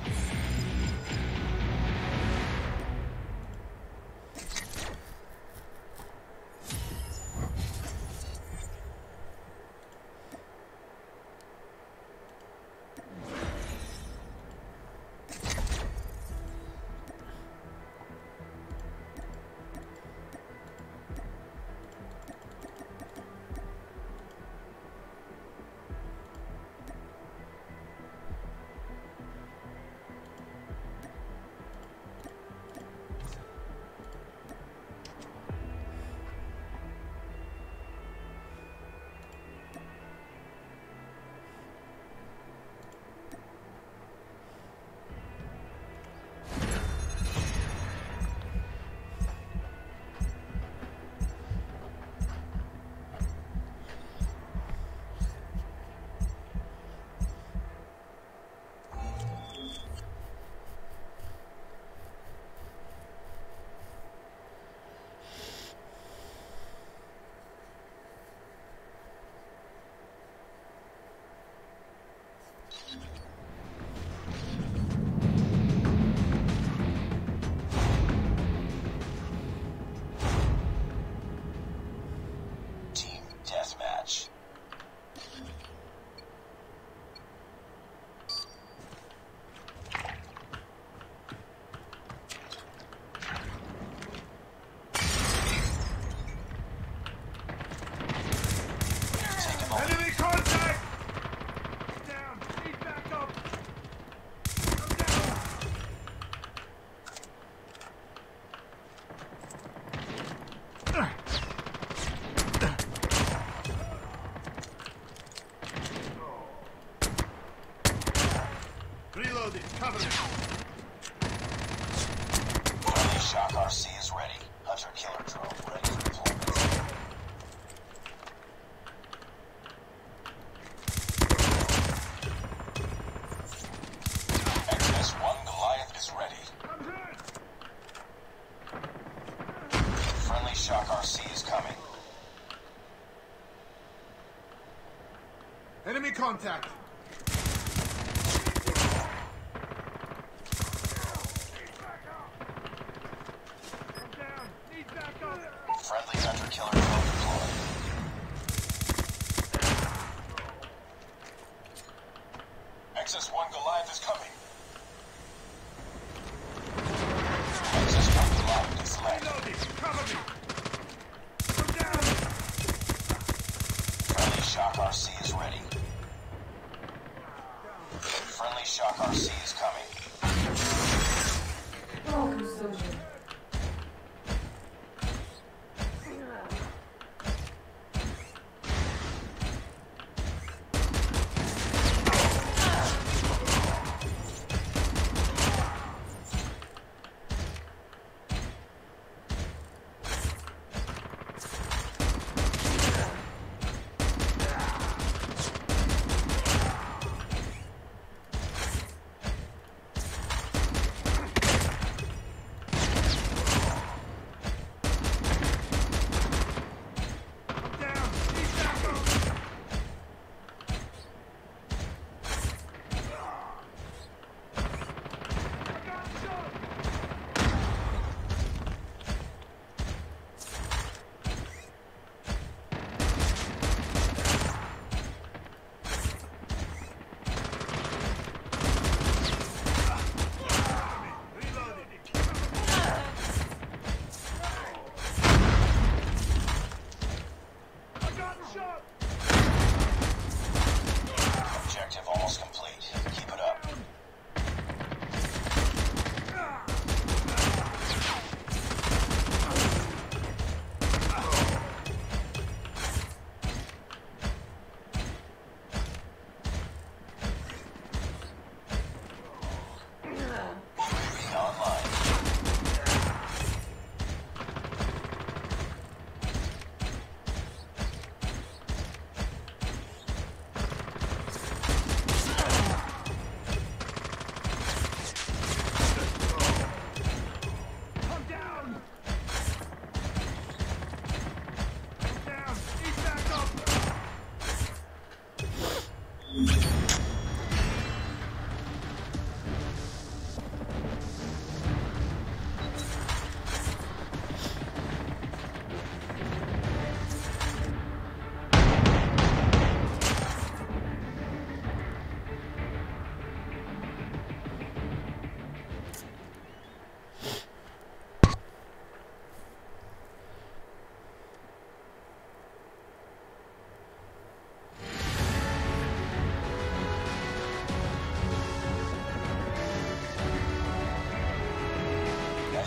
Team deathmatch. Taking the lead. Enemy contact! Down, need backup! I'm down! Reloading, cover me! Friendly Shock R C is ready. Hunter-killer drone ready for deployment. X S one Goliath is ready. I'm hit! Friendly Shock R C is coming. Enemy contact! I'm down, need backup!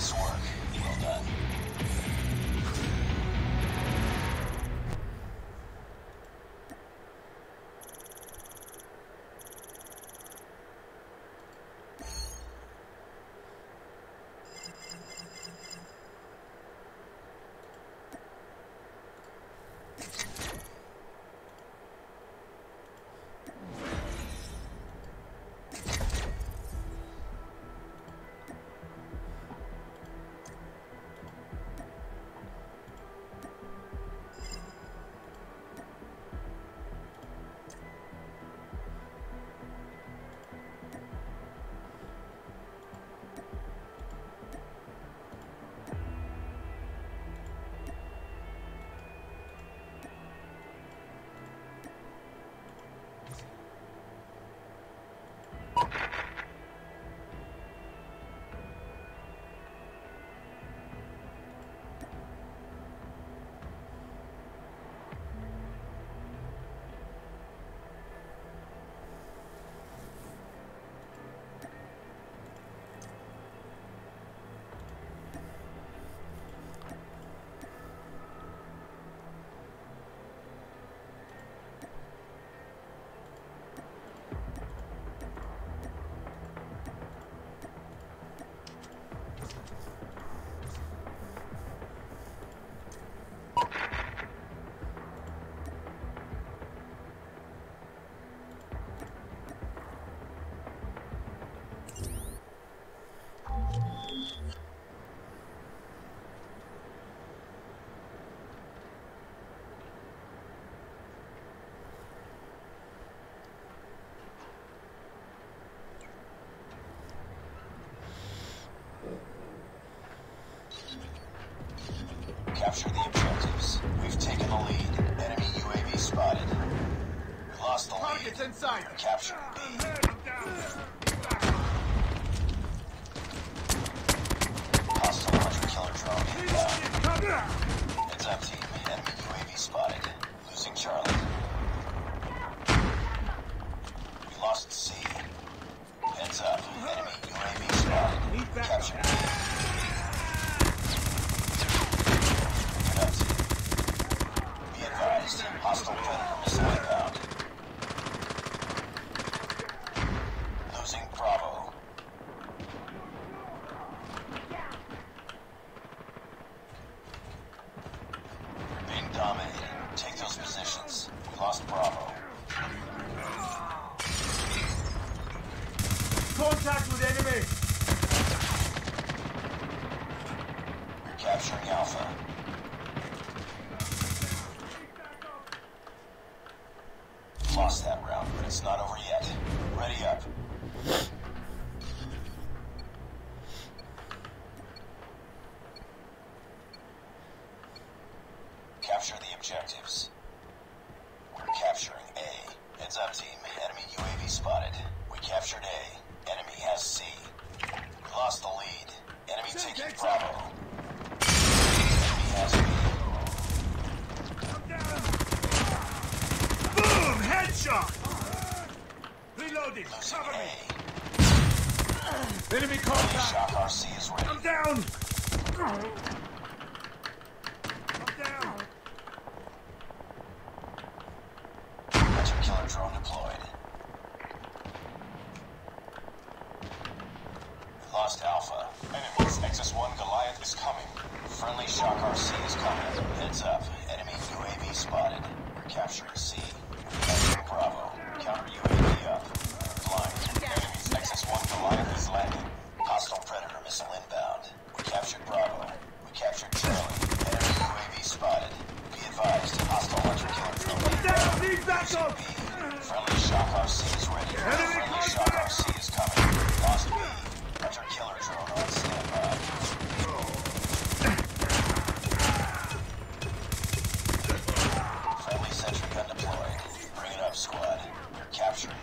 Nice work. Well done. Capture the objectives. We've taken the lead. Enemy U A V spotted. We lost the lead. Target's inside. Capture B. Hostile hunter killer drone inbound. Heads up, team. Enemy U A V spotted. Losing Charlie. We lost C. Heads up. Enemy U A V spotted. Capture B. Hostile predator missile inbound. Losing Bravo. Being dominated. Take those positions. We lost Bravo. Contact with enemy. We're capturing Alpha. Lost that round, but it's not over yet. Ready up. Capture the objectives. We're capturing A. Heads up, team. Enemy U A V spotted. We captured A. Enemy has C. We lost the lead. Enemy taking Bravo. Enemy has B. Headshot! Reloading! Losing Cover me! A. Enemy Enemy contact! shock R C is ready. I'm down! I'm down! Hunter killer drone deployed. We lost Alpha. Enemies. Nexus one Goliath is coming. Friendly shock R C is coming. Heads up. Enemy U A V spotted. We're capturing C. Capturing Bravo. Counter U A V up. Blind. Enemies. Nexus one Goliath is landing. Hostile predator missile inbound. We captured Bravo. We captured Charlie. Enemy U A V spotted. Be advised. Hostile hunter killer drone I'm down! inbound. Need backup! B. Friendly shock R C is ready. Enemy Friendly shock R C is coming. Lost B. Hunter killer drone on standby. Friendly sentry gun deployed. Bring it up, squad. We're capturing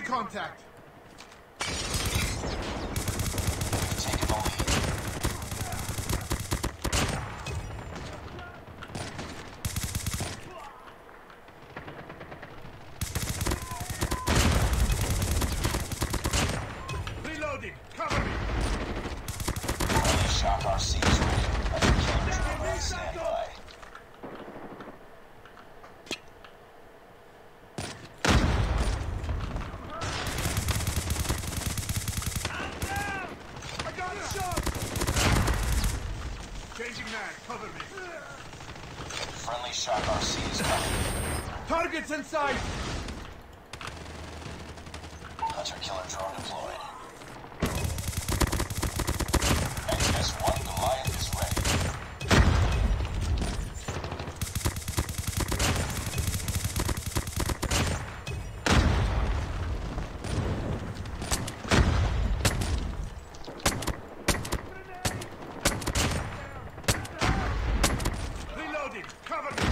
contact. Taking the lead. Reloading. Cover me. Friendly Shock R C is ready. Other killer drone on standby. I got a shot. Changing mag. Cover me. Friendly Shock R C is coming. Targets inside. Hunter killer drone deployed. X S one Goliath is ready. Reloading. Cover me.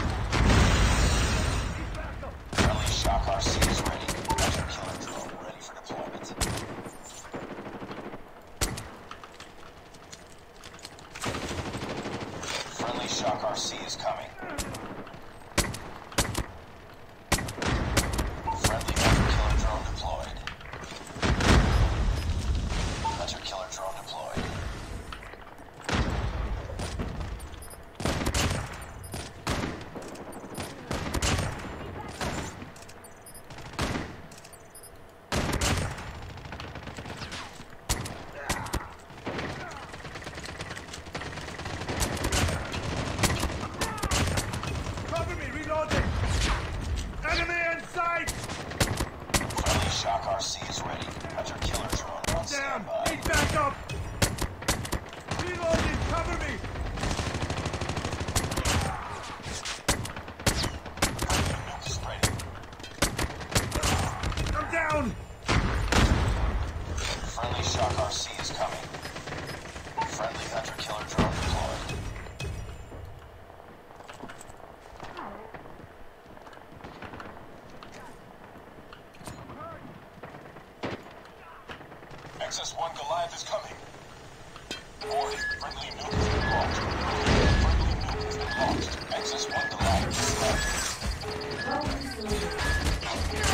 Friendly Shock R C is ready. Hunter killer drone ready for deployment. Friendly Shock R C is coming. Friendly Hunter killer drone deployed. Hunter killer drone deployed. Cover me. Reloading. Enemy inside. Friendly Shock R C is ready. Hunter killer drone on Down. standby. Need backup. Reloading. Cover me. Nuke is ready. I'm down. Friendly Shock R C is coming. Friendly Hunter killer drone deployed. X S one Goliath is coming. Warning, friendly nuke has been launched. Friendly nuke has been launched. X S one Goliath is launched. Welcome to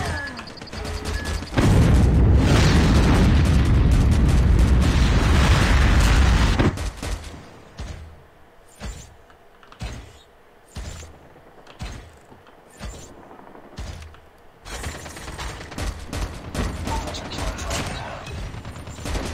Hunter killer drone deployed.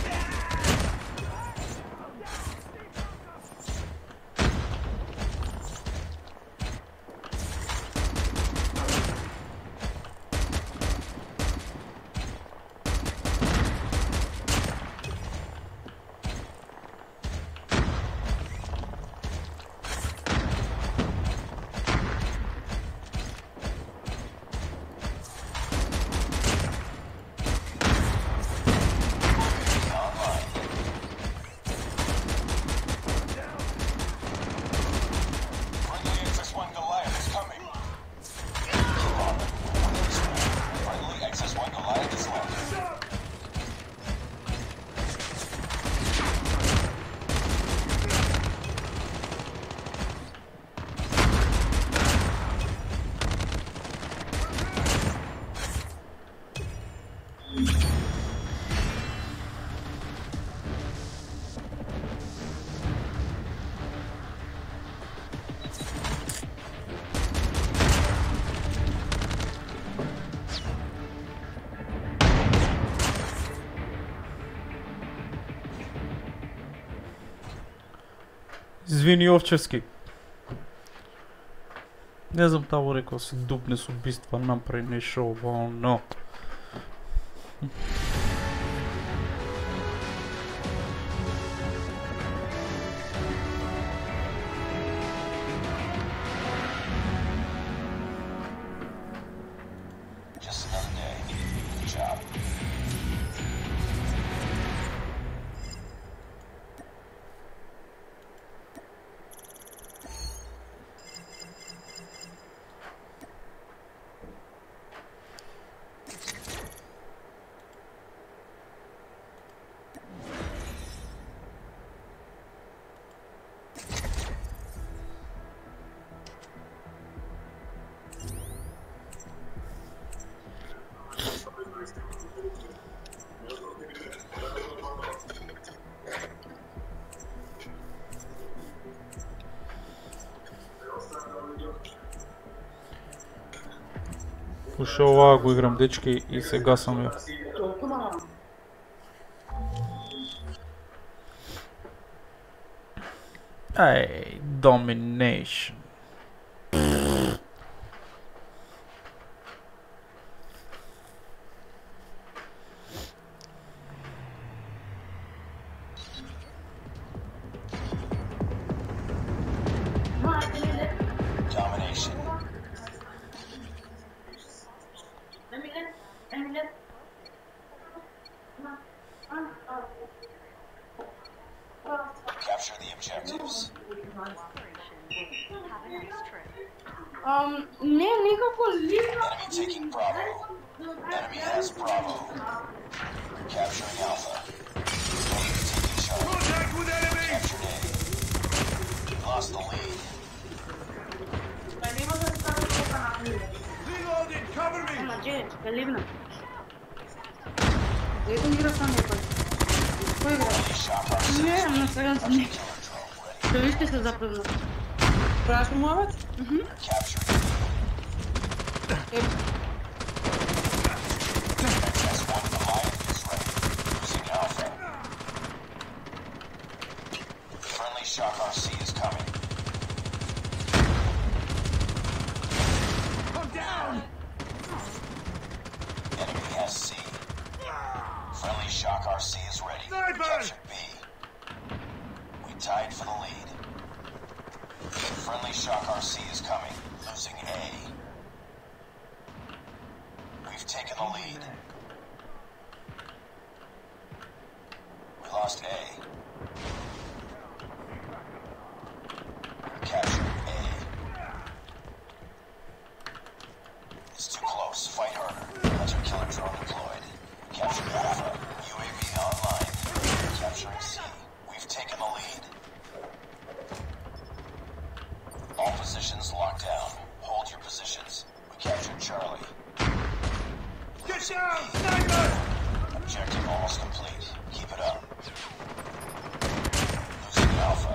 Online. Friendly X S one Goliath is coming. Keep on them. Winner is ready. Friendly X S one Goliath is launched. Извини, овчарски. Не знам тамо рекол се дупне с убийства направи нещо овално. Just another day. Good job. Uše ovako igram dečki i se gasam ja. Ej, domination. Domination. Capture the objectives. Have a nice trip. Um, не, никакво лично. Enemy taking Bravo. Enemy has Bravo. We're capturing Alpha. Enemy taking Charlie. Contact with enemy! Captured A. We lost the lead. Reloading! Cover me! Значи, калибна. Ето игра сам е път. Кой игра? Shock our Не, cities. ама сега съм не. Ще вижте се запръвна. Правиш му мават? Мхм. Capturing Е, X S one Goliath is ready. Losing Alpha. Friendly Shock R C is coming. I'm down! Enemy has C. Friendly Shock R C is ready. We Sniper! captured B. We tied for the lead. Friendly Shock R C is coming. Losing A. We've taken the lead. We lost A. We're capturing A. It's too close. Fight harder. Hunter killer drone deployed. Captured Alpha. U A V online. Capturing C. We've taken the lead. All positions locked down. Hold your positions. We captured Charlie. Get down! Sniper! Objective almost complete. Keep it up. Losing Alpha.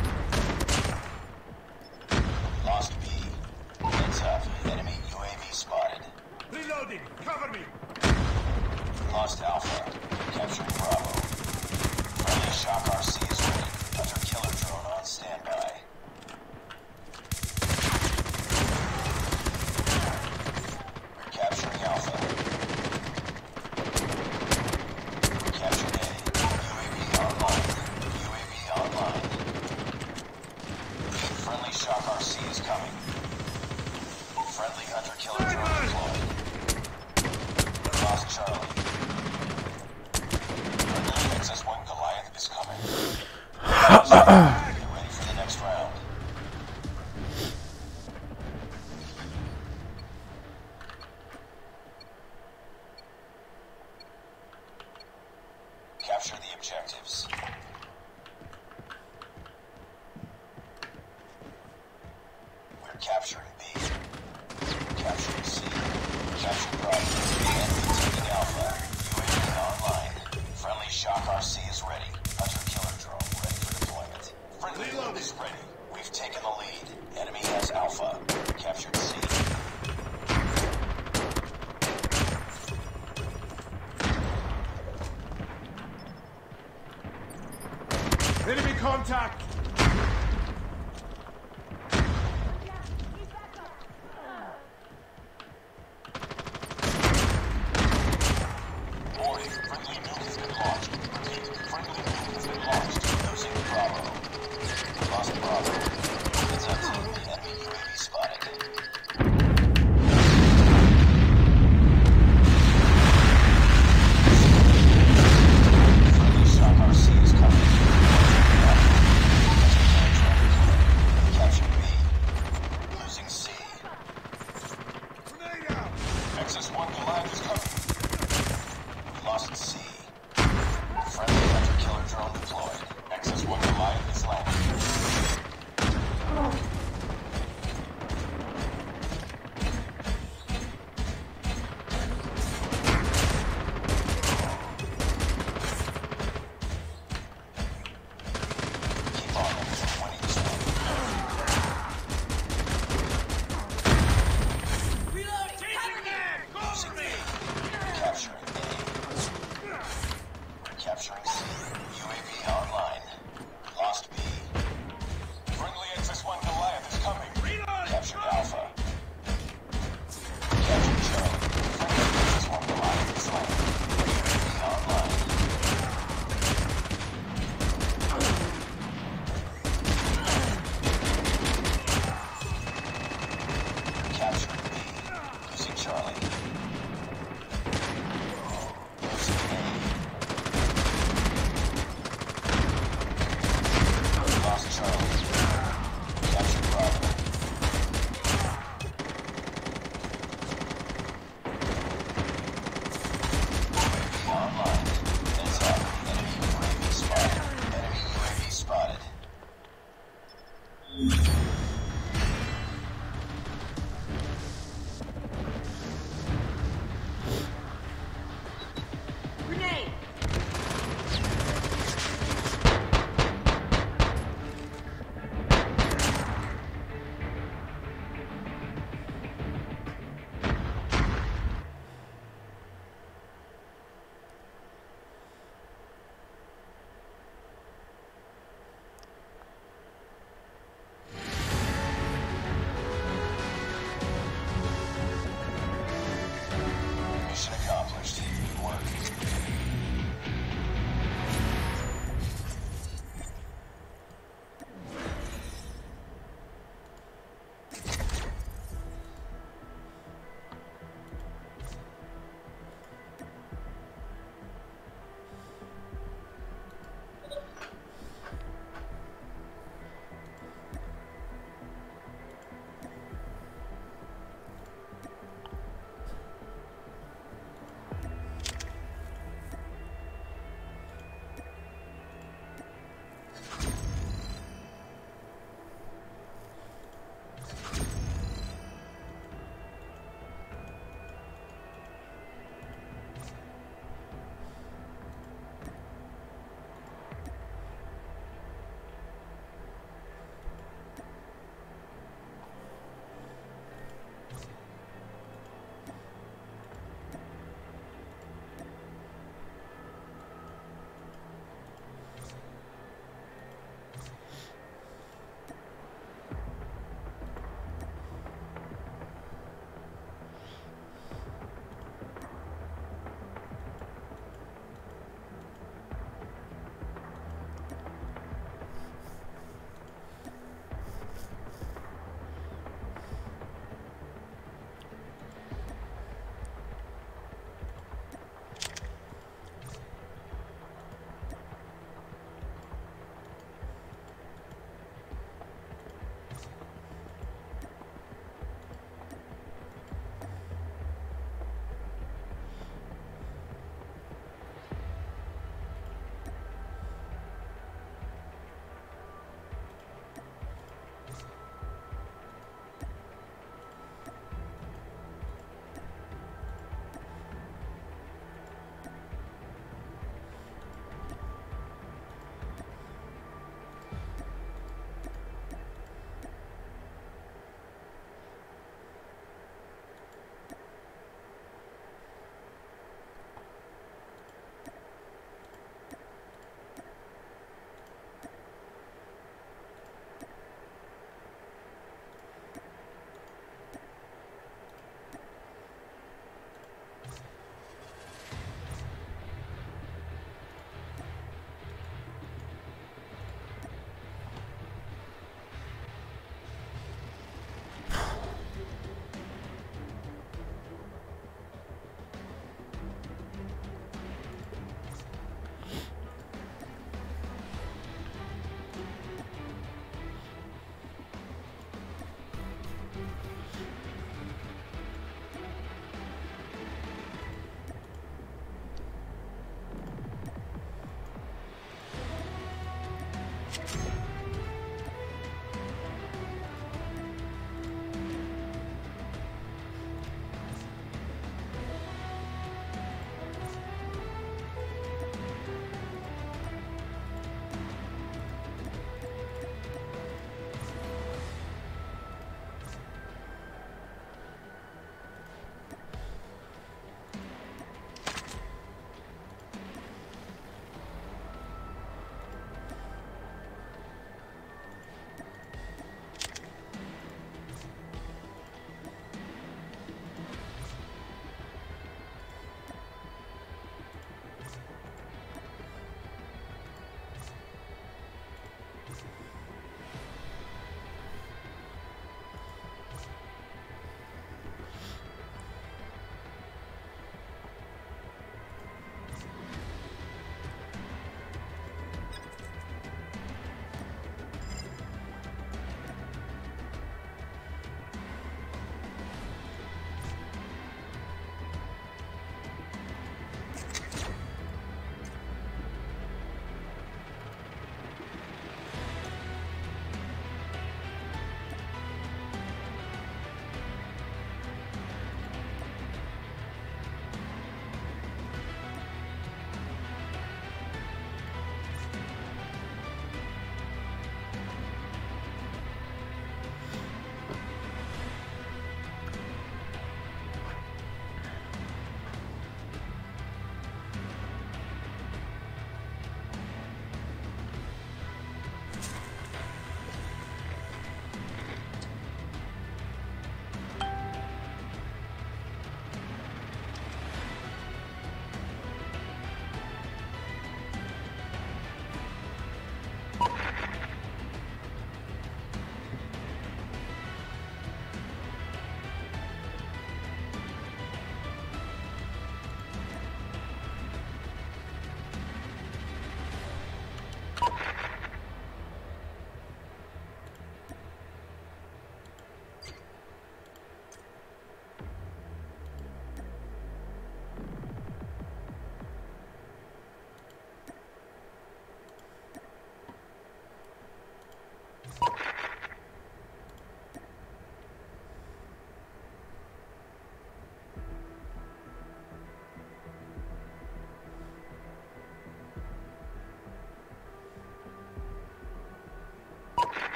Lost B. Heads up. Enemy U A V spotted. Reloading! Cover me! Lost Alpha. Capturing Bravo. Friendly Shock R C is ready. Hunter killer drone on standby. We're capturing Alpha. We captured A. U A V online. U A V online. Friendly Shock R C is coming. Friendly Hunter killer drone deployed. Lost Charlie. X S one Goliath is coming. Get ready for the next round. Capture the objectives. We're capturing B. Capturing C. Capturing Bravo. Enemy taking Alpha. U A V online. Friendly Shock R C is ready. Hunter killer drone ready for deployment. Friendly load is ready. We've taken the lead. Enemy has Alpha. Captured C. Enemy contact!